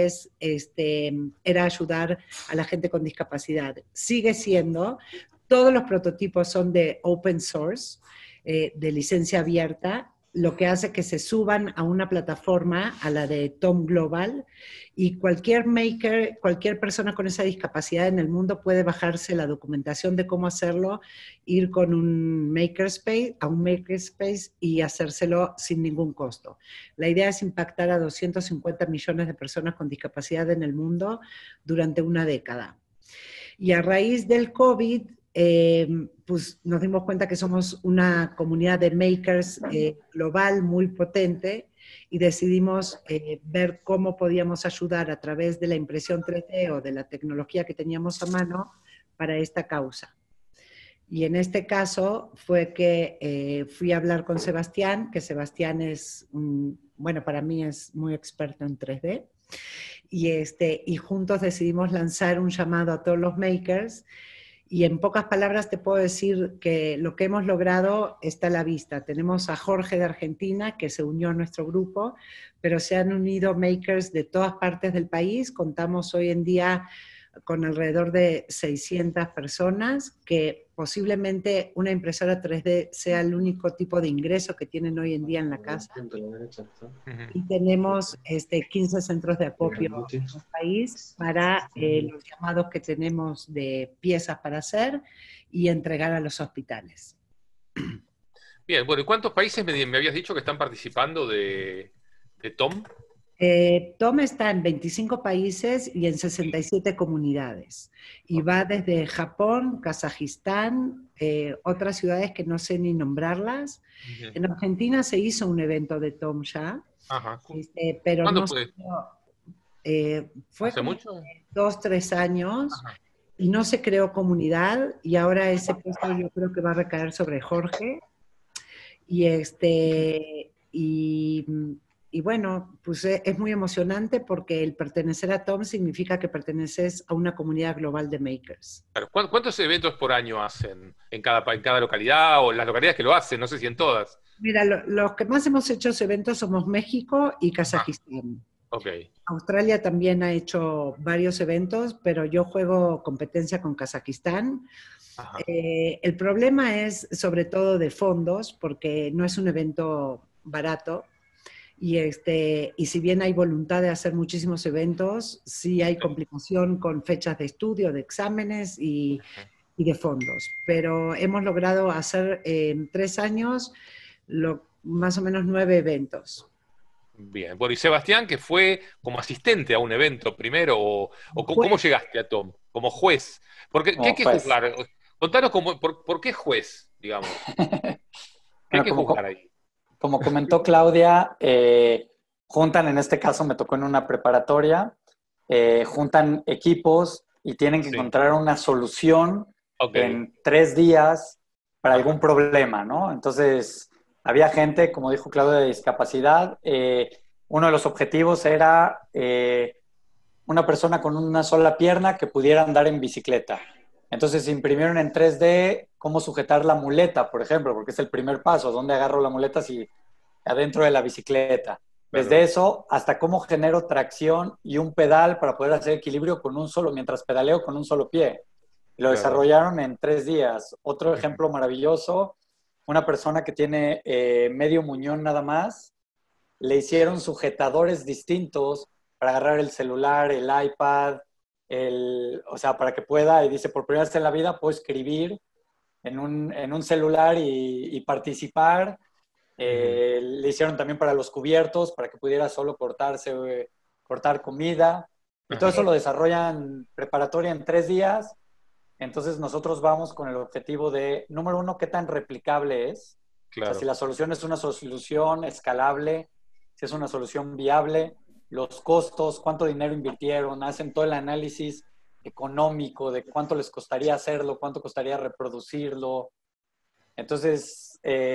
era ayudar a la gente con discapacidad. Sigue siendo, todos los prototipos son de open source, de licencia abierta, lo que hace que se suban a una plataforma, a la de Tom Global, y cualquier maker, cualquier persona con esa discapacidad en el mundo puede bajarse la documentación de cómo hacerlo, ir con un makerspace, a un makerspace y hacérselo sin ningún costo. La idea es impactar a 250 millones de personas con discapacidad en el mundo durante una década. Y a raíz del COVID, pues nos dimos cuenta que somos una comunidad de makers global muy potente y decidimos ver cómo podíamos ayudar a través de la impresión 3D o de la tecnología que teníamos a mano para esta causa. Y en este caso fue que fui a hablar con Sebastián, que Sebastián es, bueno, para mí es muy experto en 3D, y juntos decidimos lanzar un llamado a todos los makers. Y en pocas palabras te puedo decir que lo que hemos logrado está a la vista. Tenemos a Jorge de Argentina, que se unió a nuestro grupo, pero se han unido makers de todas partes del país. Contamos hoy en día con alrededor de 600 personas, que posiblemente una impresora 3D sea el único tipo de ingreso que tienen hoy en día en la casa. Y tenemos 15 centros de acopio en el país para los llamados que tenemos de piezas para hacer y entregar a los hospitales. Bien, bueno, ¿y cuántos países me habías dicho que están participando de Tom? Tom está en 25 países y en 67 comunidades. Y va desde Japón, Kazajistán, otras ciudades que no sé ni nombrarlas. En Argentina se hizo un evento de Tom ya. Ajá. Pero ¿Cuándo no fue? fue ¿Hace mucho? 2, 3 años. Ajá. y no se creó comunidad, y ahora ese puesto yo creo que va a recaer sobre Jorge. Y, y bueno, pues es muy emocionante porque el pertenecer a TOM significa que perteneces a una comunidad global de makers. Claro, ¿cuántos eventos por año hacen en cada localidad o en las localidades que lo hacen? No sé si en todas. Mira, los que más hemos hecho eventos somos México y Kazajistán. Ok. Australia también ha hecho varios eventos, pero yo juego competencia con Kazajistán. El problema es sobre todo de fondos, porque no es un evento barato. Y si bien hay voluntad de hacer muchísimos eventos, sí hay complicación con fechas de estudio, de exámenes y de fondos. Pero hemos logrado hacer en 3 años más o menos 9 eventos. Bien. Bueno, y Sebastián, que fue como asistente a un evento primero, o ¿cómo llegaste a Tom? Como juez. Porque, ¿qué hay que juzgar? Contanos por qué juez, digamos. ¿Qué hay que juzgar ahí? Como comentó Claudia, juntan, en este caso me tocó en una preparatoria, juntan equipos y tienen que encontrar una solución en 3 días para algún problema, ¿no? Entonces, había gente, como dijo Claudia, de discapacidad. Uno de los objetivos era una persona con una sola pierna que pudiera andar en bicicleta. Entonces imprimieron en 3D cómo sujetar la muleta, por ejemplo, porque es el primer paso, dónde agarro la muleta si adentro de la bicicleta. Desde eso hasta cómo genero tracción y un pedal para poder hacer equilibrio con un solo, mientras pedaleo con un solo pie. Y lo desarrollaron en 3 días. Otro ejemplo maravilloso, una persona que tiene medio muñón nada más, le hicieron sujetadores distintos para agarrar el celular, el iPad, o sea, para que pueda, y dice, por primera vez en la vida puedo escribir en un celular y participar. Le hicieron también para los cubiertos, para que pudiera solo cortar comida. Y todo eso lo desarrollan preparatoria en 3 días. Entonces nosotros vamos con el objetivo de, número 1, qué tan replicable es. Claro. O sea, si la solución es una solución escalable, si es una solución viable, los costos, cuánto dinero invirtieron, hacen todo el análisis económico de cuánto les costaría hacerlo, cuánto costaría reproducirlo. Entonces,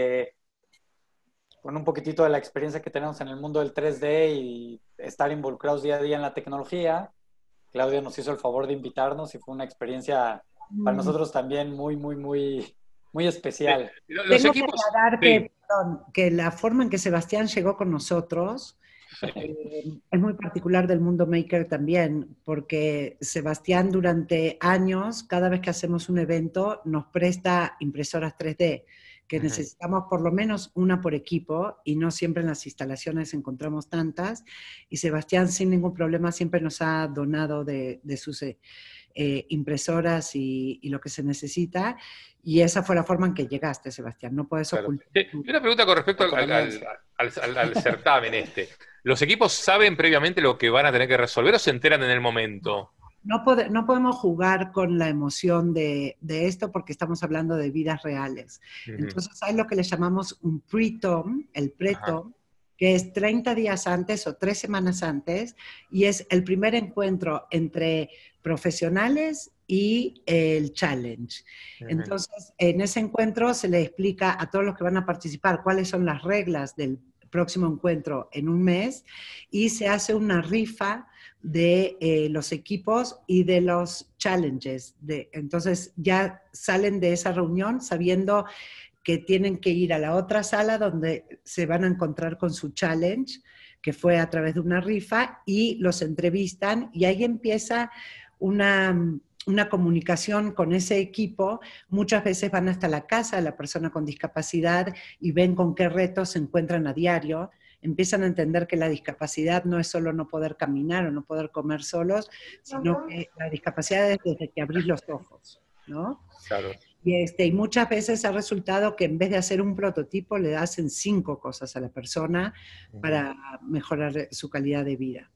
con un poquitito de la experiencia que tenemos en el mundo del 3D y estar involucrados día a día en la tecnología, Claudia nos hizo el favor de invitarnos y fue una experiencia para nosotros también muy, muy, muy, muy especial. Tengo que aclarar que la forma en que Sebastián llegó con nosotros es muy particular del mundo maker también, porque Sebastián durante años, cada vez que hacemos un evento, nos presta impresoras 3D, que necesitamos por lo menos una por equipo, y no siempre en las instalaciones encontramos tantas, y Sebastián sin ningún problema siempre nos ha donado de sus impresoras y lo que se necesita, y esa fue la forma en que llegaste, Sebastián, no puedes ocultar. Una pregunta con respecto al certamen este. ¿Los equipos saben previamente lo que van a tener que resolver o se enteran en el momento? No podemos jugar con la emoción de esto porque estamos hablando de vidas reales. Entonces hay lo que le llamamos un pre-tom, el pre-tom, que es 30 días antes o 3 semanas antes, y es el primer encuentro entre profesionales y el challenge. Entonces, en ese encuentro se le explica a todos los que van a participar cuáles son las reglas del próximo encuentro en un mes, y se hace una rifa de los equipos y de los challenges. Entonces ya salen de esa reunión sabiendo que tienen que ir a la otra sala donde se van a encontrar con su challenge, que fue a través de una rifa, y los entrevistan, y ahí empieza una comunicación con ese equipo. Muchas veces van hasta la casa de la persona con discapacidad y ven con qué retos se encuentran a diario. Empiezan a entender que la discapacidad no es solo no poder caminar o no poder comer solos, sino que la discapacidad es desde que abrís los ojos, ¿no? Claro. Y muchas veces ha resultado que en vez de hacer un prototipo, le hacen 5 cosas a la persona para mejorar su calidad de vida.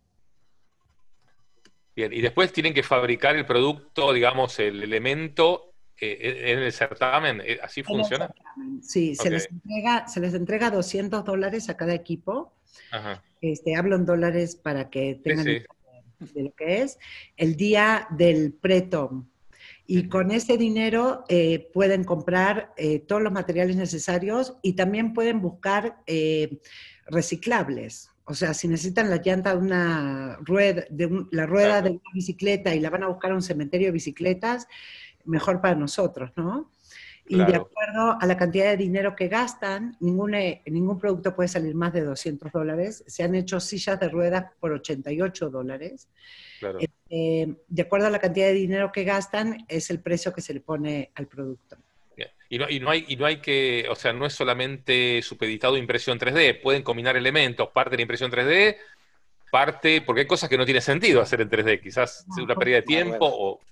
Bien, y después tienen que fabricar el producto, digamos, el elemento en el certamen. ¿Así funciona? Sí, se les entrega $200 a cada equipo. Hablo en dólares para que tengan idea de lo que es. El día del pre-tom. Y con ese dinero pueden comprar todos los materiales necesarios y también pueden buscar reciclables. O sea, si necesitan la llanta de una rueda, la rueda de una bicicleta y la van a buscar a un cementerio de bicicletas, mejor para nosotros, ¿no? Y de acuerdo a la cantidad de dinero que gastan, ningún producto puede salir más de $200. Se han hecho sillas de ruedas por $88. Claro. De acuerdo a la cantidad de dinero que gastan, es el precio que se le pone al producto. Y no hay que, o sea, no es solamente supeditado a impresión 3D, pueden combinar elementos, parte de la impresión 3D, porque hay cosas que no tiene sentido hacer en 3D, quizás es una pérdida de tiempo o...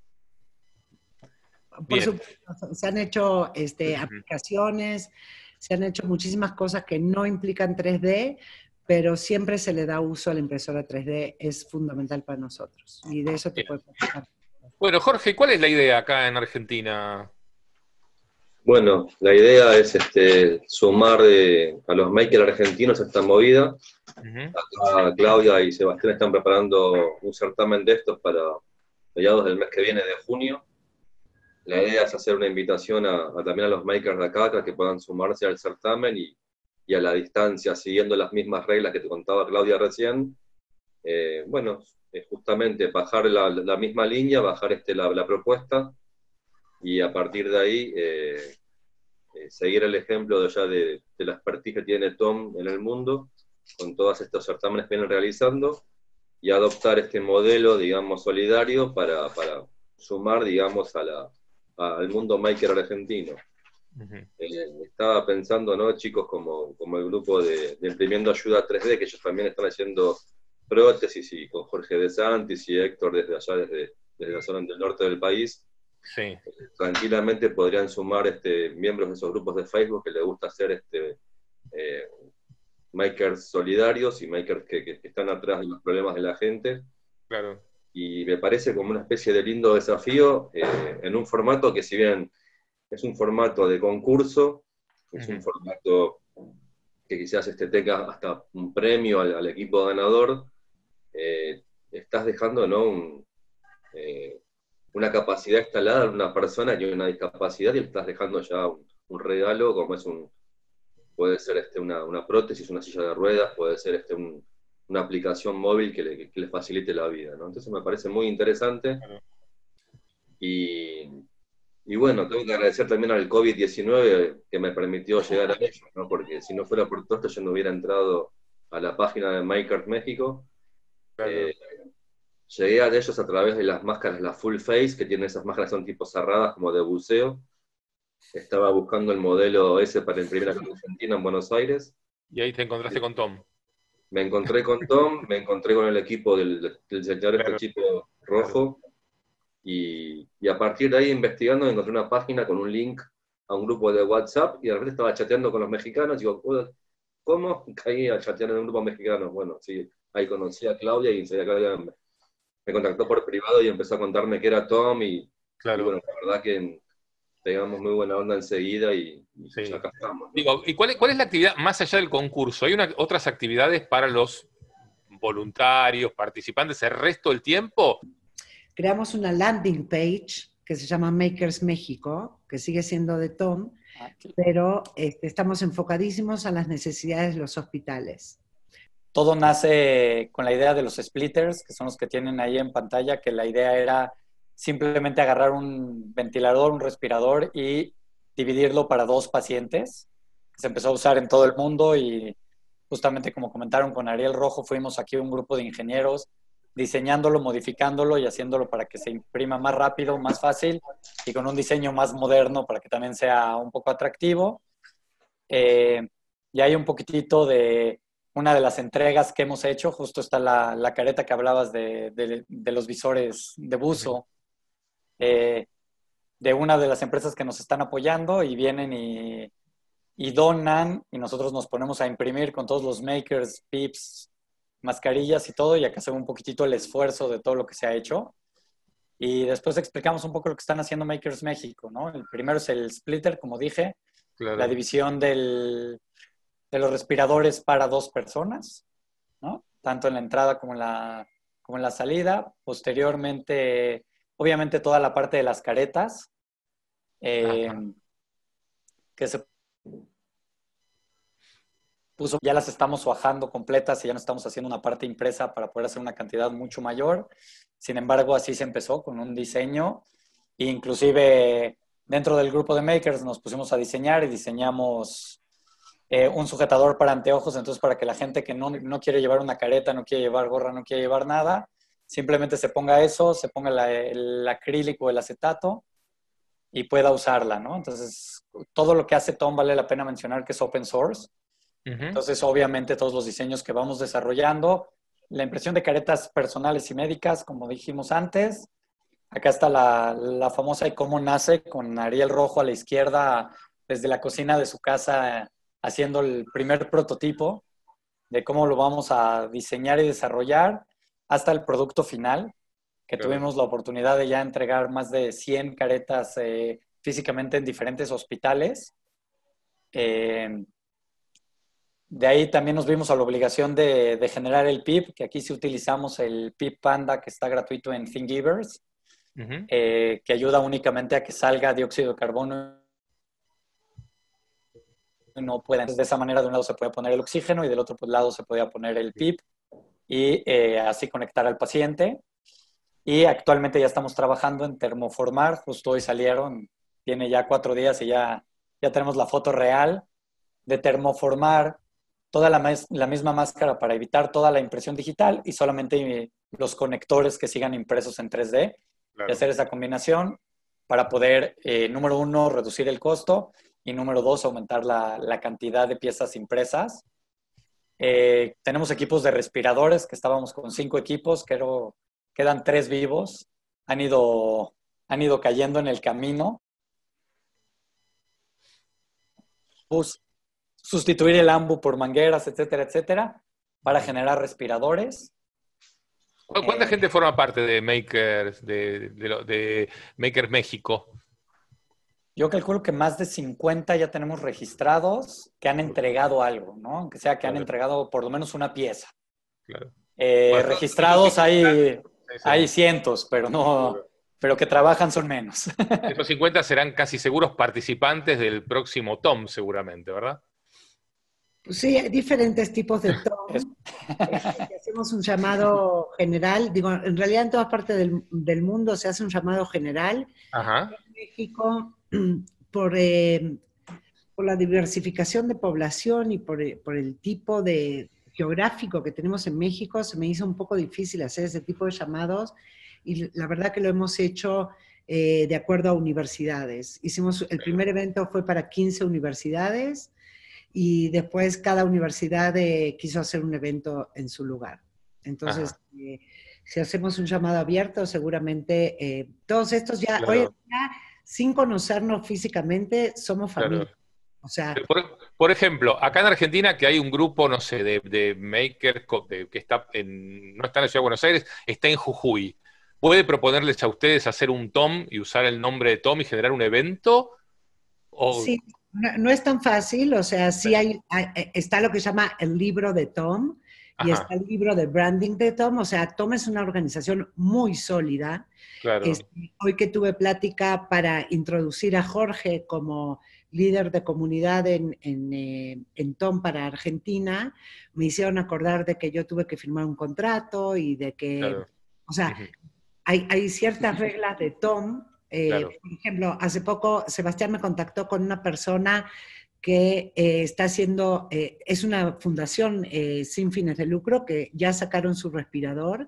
Por supuesto, se han hecho aplicaciones, se han hecho muchísimas cosas que no implican 3D, pero siempre se le da uso a la impresora 3D, es fundamental para nosotros. Y de eso te puedo contar. Bueno, Jorge, ¿cuál es la idea acá en Argentina? Bueno, la idea es sumar a los makers argentinos a esta movida. Acá Claudia y Sebastián están preparando un certamen de estos para mediados del mes que viene, de junio. La idea es hacer una invitación también a los makers de acá que puedan sumarse al certamen y a la distancia, siguiendo las mismas reglas que te contaba Claudia recién. Justamente bajar la misma línea, bajar la propuesta, y a partir de ahí seguir el ejemplo de la expertise que tiene Tom en el mundo, con todos estos certámenes que vienen realizando, y adoptar este modelo, digamos, solidario para sumar, digamos, al mundo maker argentino. Estaba pensando, ¿no? Chicos como el grupo de Imprimiendo Ayuda 3D, que ellos también están haciendo prótesis, y con Jorge De Santis y Héctor desde allá, desde la zona del norte del país. Sí. Tranquilamente podrían sumar miembros de esos grupos de Facebook que les gusta hacer makers solidarios y makers que están atrás de los problemas de la gente. Claro. Y me parece como una especie de lindo desafío en un formato que, si bien es un formato de concurso, es un formato que quizás tenga hasta un premio al equipo ganador, estás dejando, ¿no? Una capacidad instalada en una persona que tiene una discapacidad, y le estás dejando ya un regalo, como puede ser una prótesis, una silla de ruedas, puede ser una aplicación móvil que le facilite la vida, ¿no? Entonces me parece muy interesante. Y bueno, tengo que agradecer también al COVID-19 que me permitió llegar a ellos, ¿no? Porque si no fuera por todo esto, yo no hubiera entrado a la página de Makers México. Claro. Llegué a ellos a través de las máscaras, la full face, que tienen esas máscaras, son tipo cerradas, como de buceo. Estaba buscando el modelo ese para imprimir acá en Argentina, en Buenos Aires. Y ahí te encontraste con Tom. Me encontré con Tom, me encontré con el equipo del señor, Claro. Chico Rojo, y a partir de ahí, investigando, encontré una página con un link a un grupo de WhatsApp, y de repente estaba chateando con los mexicanos, y digo, ¿cómo? Caí a chatear en un grupo mexicano. Bueno, sí, ahí conocí a Claudia, y Claudia me contactó por privado y empezó a contarme que era Tom, y bueno, la verdad que pegamos muy buena onda enseguida, y ya acá estamos, ¿no? Digo, ¿y cuál es la actividad más allá del concurso? ¿Hay otras actividades para los voluntarios, participantes, el resto del tiempo? Creamos una landing page que se llama Makers México, que sigue siendo de Tom, pero estamos enfocadísimos a las necesidades de los hospitales. Todo nace con la idea de los splitters, que son los que tienen ahí en pantalla, que la idea era simplemente agarrar un ventilador, un respirador, y dividirlo para 2 pacientes. Se empezó a usar en todo el mundo, y justamente como comentaron con Ariel Rojo, fuimos aquí un grupo de ingenieros diseñándolo, modificándolo y haciéndolo para que se imprima más rápido, más fácil, y con un diseño más moderno para que también sea un poco atractivo. Y hay un poquitito de una de las entregas que hemos hecho, justo está la careta que hablabas de los visores de buzo, de una de las empresas que nos están apoyando, y vienen y donan, y nosotros nos ponemos a imprimir con todos los makers, pips, mascarillas y todo, y acá se ve un poquitito el esfuerzo de todo lo que se ha hecho. Y después explicamos un poco lo que están haciendo Makers México, ¿no? El primero es el splitter, como dije, Claro. la división de los respiradores para 2 personas, ¿no? Tanto en la entrada como en la salida. Posteriormente, obviamente toda la parte de las caretas, que se puso, ya las estamos bajando completas y ya no estamos haciendo una parte impresa para poder hacer una cantidad mucho mayor. Sin embargo, así se empezó con un diseño. Inclusive dentro del grupo de makers nos pusimos a diseñar y diseñamos un sujetador para anteojos. Entonces, para que la gente que no quiere llevar una careta, no quiere llevar gorra, no quiere llevar nada, simplemente se ponga eso, se ponga el acrílico, el acetato y pueda usarla, ¿no? Entonces, todo lo que hace Tom vale la pena mencionar que es open source. Entonces, obviamente, todos los diseños que vamos desarrollando, la impresión de caretas personales y médicas, como dijimos antes. Acá está la famosa y cómo nace, con Ariel Rojo a la izquierda, desde la cocina de su casa, haciendo el primer prototipo de cómo lo vamos a diseñar y desarrollar, hasta el producto final, que tuvimos la oportunidad de ya entregar más de 100 caretas físicamente en diferentes hospitales. De ahí también nos vimos a la obligación de generar el PIP, que aquí sí utilizamos el PIP Panda, que está gratuito en Thingiverse, que ayuda únicamente a que salga dióxido de carbono y no pueda. Entonces, de esa manera, de un lado se puede poner el oxígeno y del otro lado se podía poner el PIP y así conectar al paciente. Y actualmente ya estamos trabajando en termoformar. Justo hoy salieron, tiene ya 4 días y ya tenemos la foto real de termoformar toda la misma máscara para evitar toda la impresión digital y solamente los conectores que sigan impresos en 3D. Claro. Y hacer esa combinación para poder, número 1, reducir el costo y número 2, aumentar la cantidad de piezas impresas. Tenemos equipos de respiradores, que estábamos con 5 equipos, quedan 3 vivos. Han ido cayendo en el camino. Sustituir el AMBU por mangueras, etcétera, etcétera, para generar respiradores. ¿Cuánta gente forma parte de Makers, de Makers México? Yo calculo que más de 50 ya tenemos registrados que han entregado algo, ¿no? Aunque sea que han entregado por lo menos una pieza. Claro. Registrados hay cientos, pero que trabajan son menos. Esos 50 serán casi seguros participantes del próximo TOM, seguramente, ¿verdad? Sí, hay diferentes tipos de TOM. Hacemos un llamado general. Digo, en realidad en todas partes del mundo se hace un llamado general. Ajá. En México, por la diversificación de población y por el tipo de geográfico que tenemos en México, se me hizo un poco difícil hacer ese tipo de llamados. Y la verdad que lo hemos hecho de acuerdo a universidades. El primer evento fue para 15 universidades y después cada universidad quiso hacer un evento en su lugar. Entonces, si hacemos un llamado abierto, seguramente todos estos ya, claro, hoy en día, sin conocernos físicamente, somos familia. Claro. O sea, por ejemplo, acá en Argentina, que hay un grupo, no sé, de makers que está no está en la Ciudad de Buenos Aires, está en Jujuy. ¿Puede proponerles a ustedes hacer un TOM y usar el nombre de TOM y generar un evento? Sí, no es tan fácil, o sea, sí está lo que se llama el libro de TOM y está el libro de branding de TOM, o sea, TOM es una organización muy sólida. Claro. Hoy que tuve plática para introducir a Jorge como líder de comunidad en TOM para Argentina, me hicieron acordar de que yo tuve que firmar un contrato y de que, claro, o sea, hay ciertas reglas de TOM. Claro. Por ejemplo, hace poco Sebastián me contactó con una persona que está haciendo, es una fundación sin fines de lucro, que ya sacaron su respirador,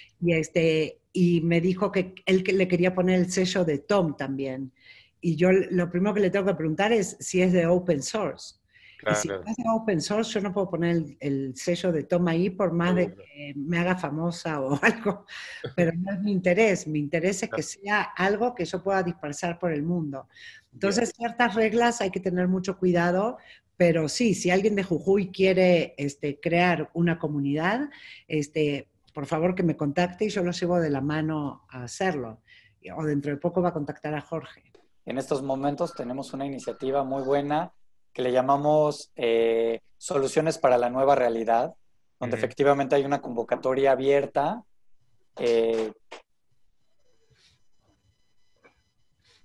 y me dijo que él le quería poner el sello de TOM también. Y yo lo primero que le tengo que preguntar es si es de open source. Claro. Y si es de open source, yo no puedo poner el sello de TOM ahí por más de que me haga famosa o algo, pero no es mi interés. Mi interés es que sea algo que yo pueda dispersar por el mundo. Entonces, ciertas reglas hay que tener mucho cuidado, pero sí, si alguien de Jujuy quiere crear una comunidad, por favor que me contacte y yo lo llevo de la mano a hacerlo. O dentro de poco va a contactar a Jorge. En estos momentos tenemos una iniciativa muy buena que le llamamos Soluciones para la Nueva Realidad, donde efectivamente hay una convocatoria abierta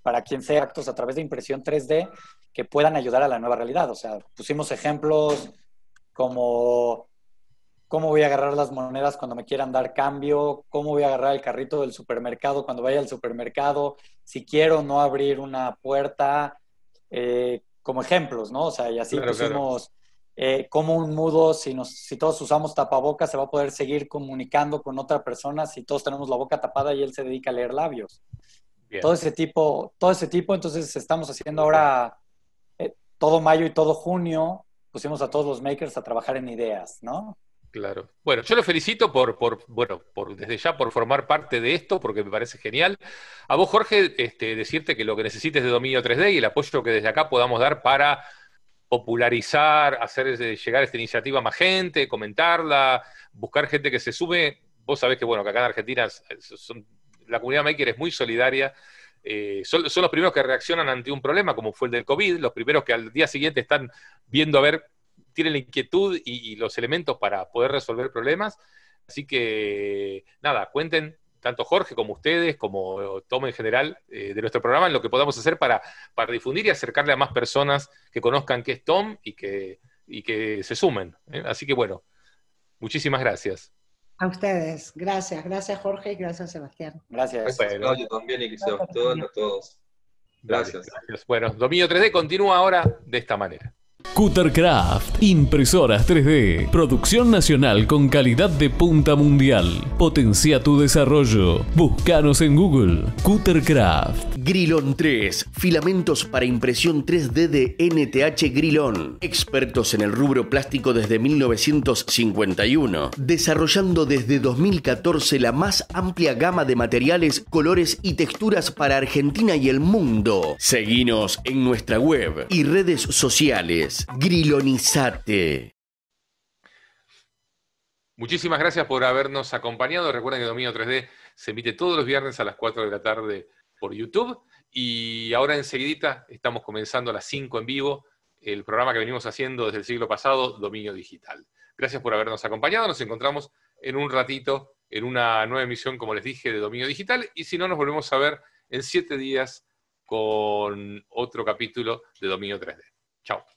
para quien sea actos a través de impresión 3D que puedan ayudar a la nueva realidad. O sea, pusimos ejemplos como cómo voy a agarrar las monedas cuando me quieran dar cambio, cómo voy a agarrar el carrito del supermercado cuando vaya al supermercado, si quiero no abrir una puerta, como ejemplos, ¿no? O sea, y así pusimos cómo un mudo, si todos usamos tapabocas, se va a poder seguir comunicando con otra persona si todos tenemos la boca tapada y él se dedica a leer labios. Bien. Todo ese tipo, entonces estamos haciendo ahora todo mayo y todo junio, pusimos a todos los makers a trabajar en ideas, ¿no? Claro. Bueno, yo lo felicito desde ya por formar parte de esto, porque me parece genial. A vos, Jorge, decirte que lo que necesites de Dominio 3D y el apoyo que desde acá podamos dar para popularizar, hacer llegar esta iniciativa a más gente, comentarla, buscar gente que se sume. Vos sabés que, bueno, que acá en Argentina la comunidad maker es muy solidaria. Son los primeros que reaccionan ante un problema, como fue el del COVID, los primeros que al día siguiente están viendo a ver, tienen la inquietud y los elementos para poder resolver problemas. Así que, nada, cuenten, tanto Jorge como ustedes, como Tom en general, de nuestro programa, en lo que podamos hacer para difundir y acercarle a más personas que conozcan qué es Tom y que se sumen. Así que, bueno, muchísimas gracias. A ustedes, gracias Jorge y gracias Sebastián. Gracias. Bueno, yo también y que Sebastián, a todos. Gracias. Bueno, Dominio 3D continúa ahora de esta manera. Cuttercraft, impresoras 3D, producción nacional con calidad de punta mundial. Potencia tu desarrollo. Búscanos en Google. Cuttercraft. Grilon 3, filamentos para impresión 3D de NTH Grilon. Expertos en el rubro plástico desde 1951, desarrollando desde 2014 la más amplia gama de materiales, colores y texturas para Argentina y el mundo. Seguinos en nuestra web y redes sociales. Grilonizate. Muchísimas gracias por habernos acompañado. Recuerden que Dominio 3D se emite todos los viernes a las 4 de la tarde por YouTube. Y ahora enseguidita estamos comenzando a las 5 en vivo el programa que venimos haciendo desde el siglo pasado, Dominio Digital. Gracias por habernos acompañado. Nos encontramos en un ratito en una nueva emisión, como les dije, de Dominio Digital. Y si no, nos volvemos a ver en 7 días con otro capítulo de Dominio 3D. Chao.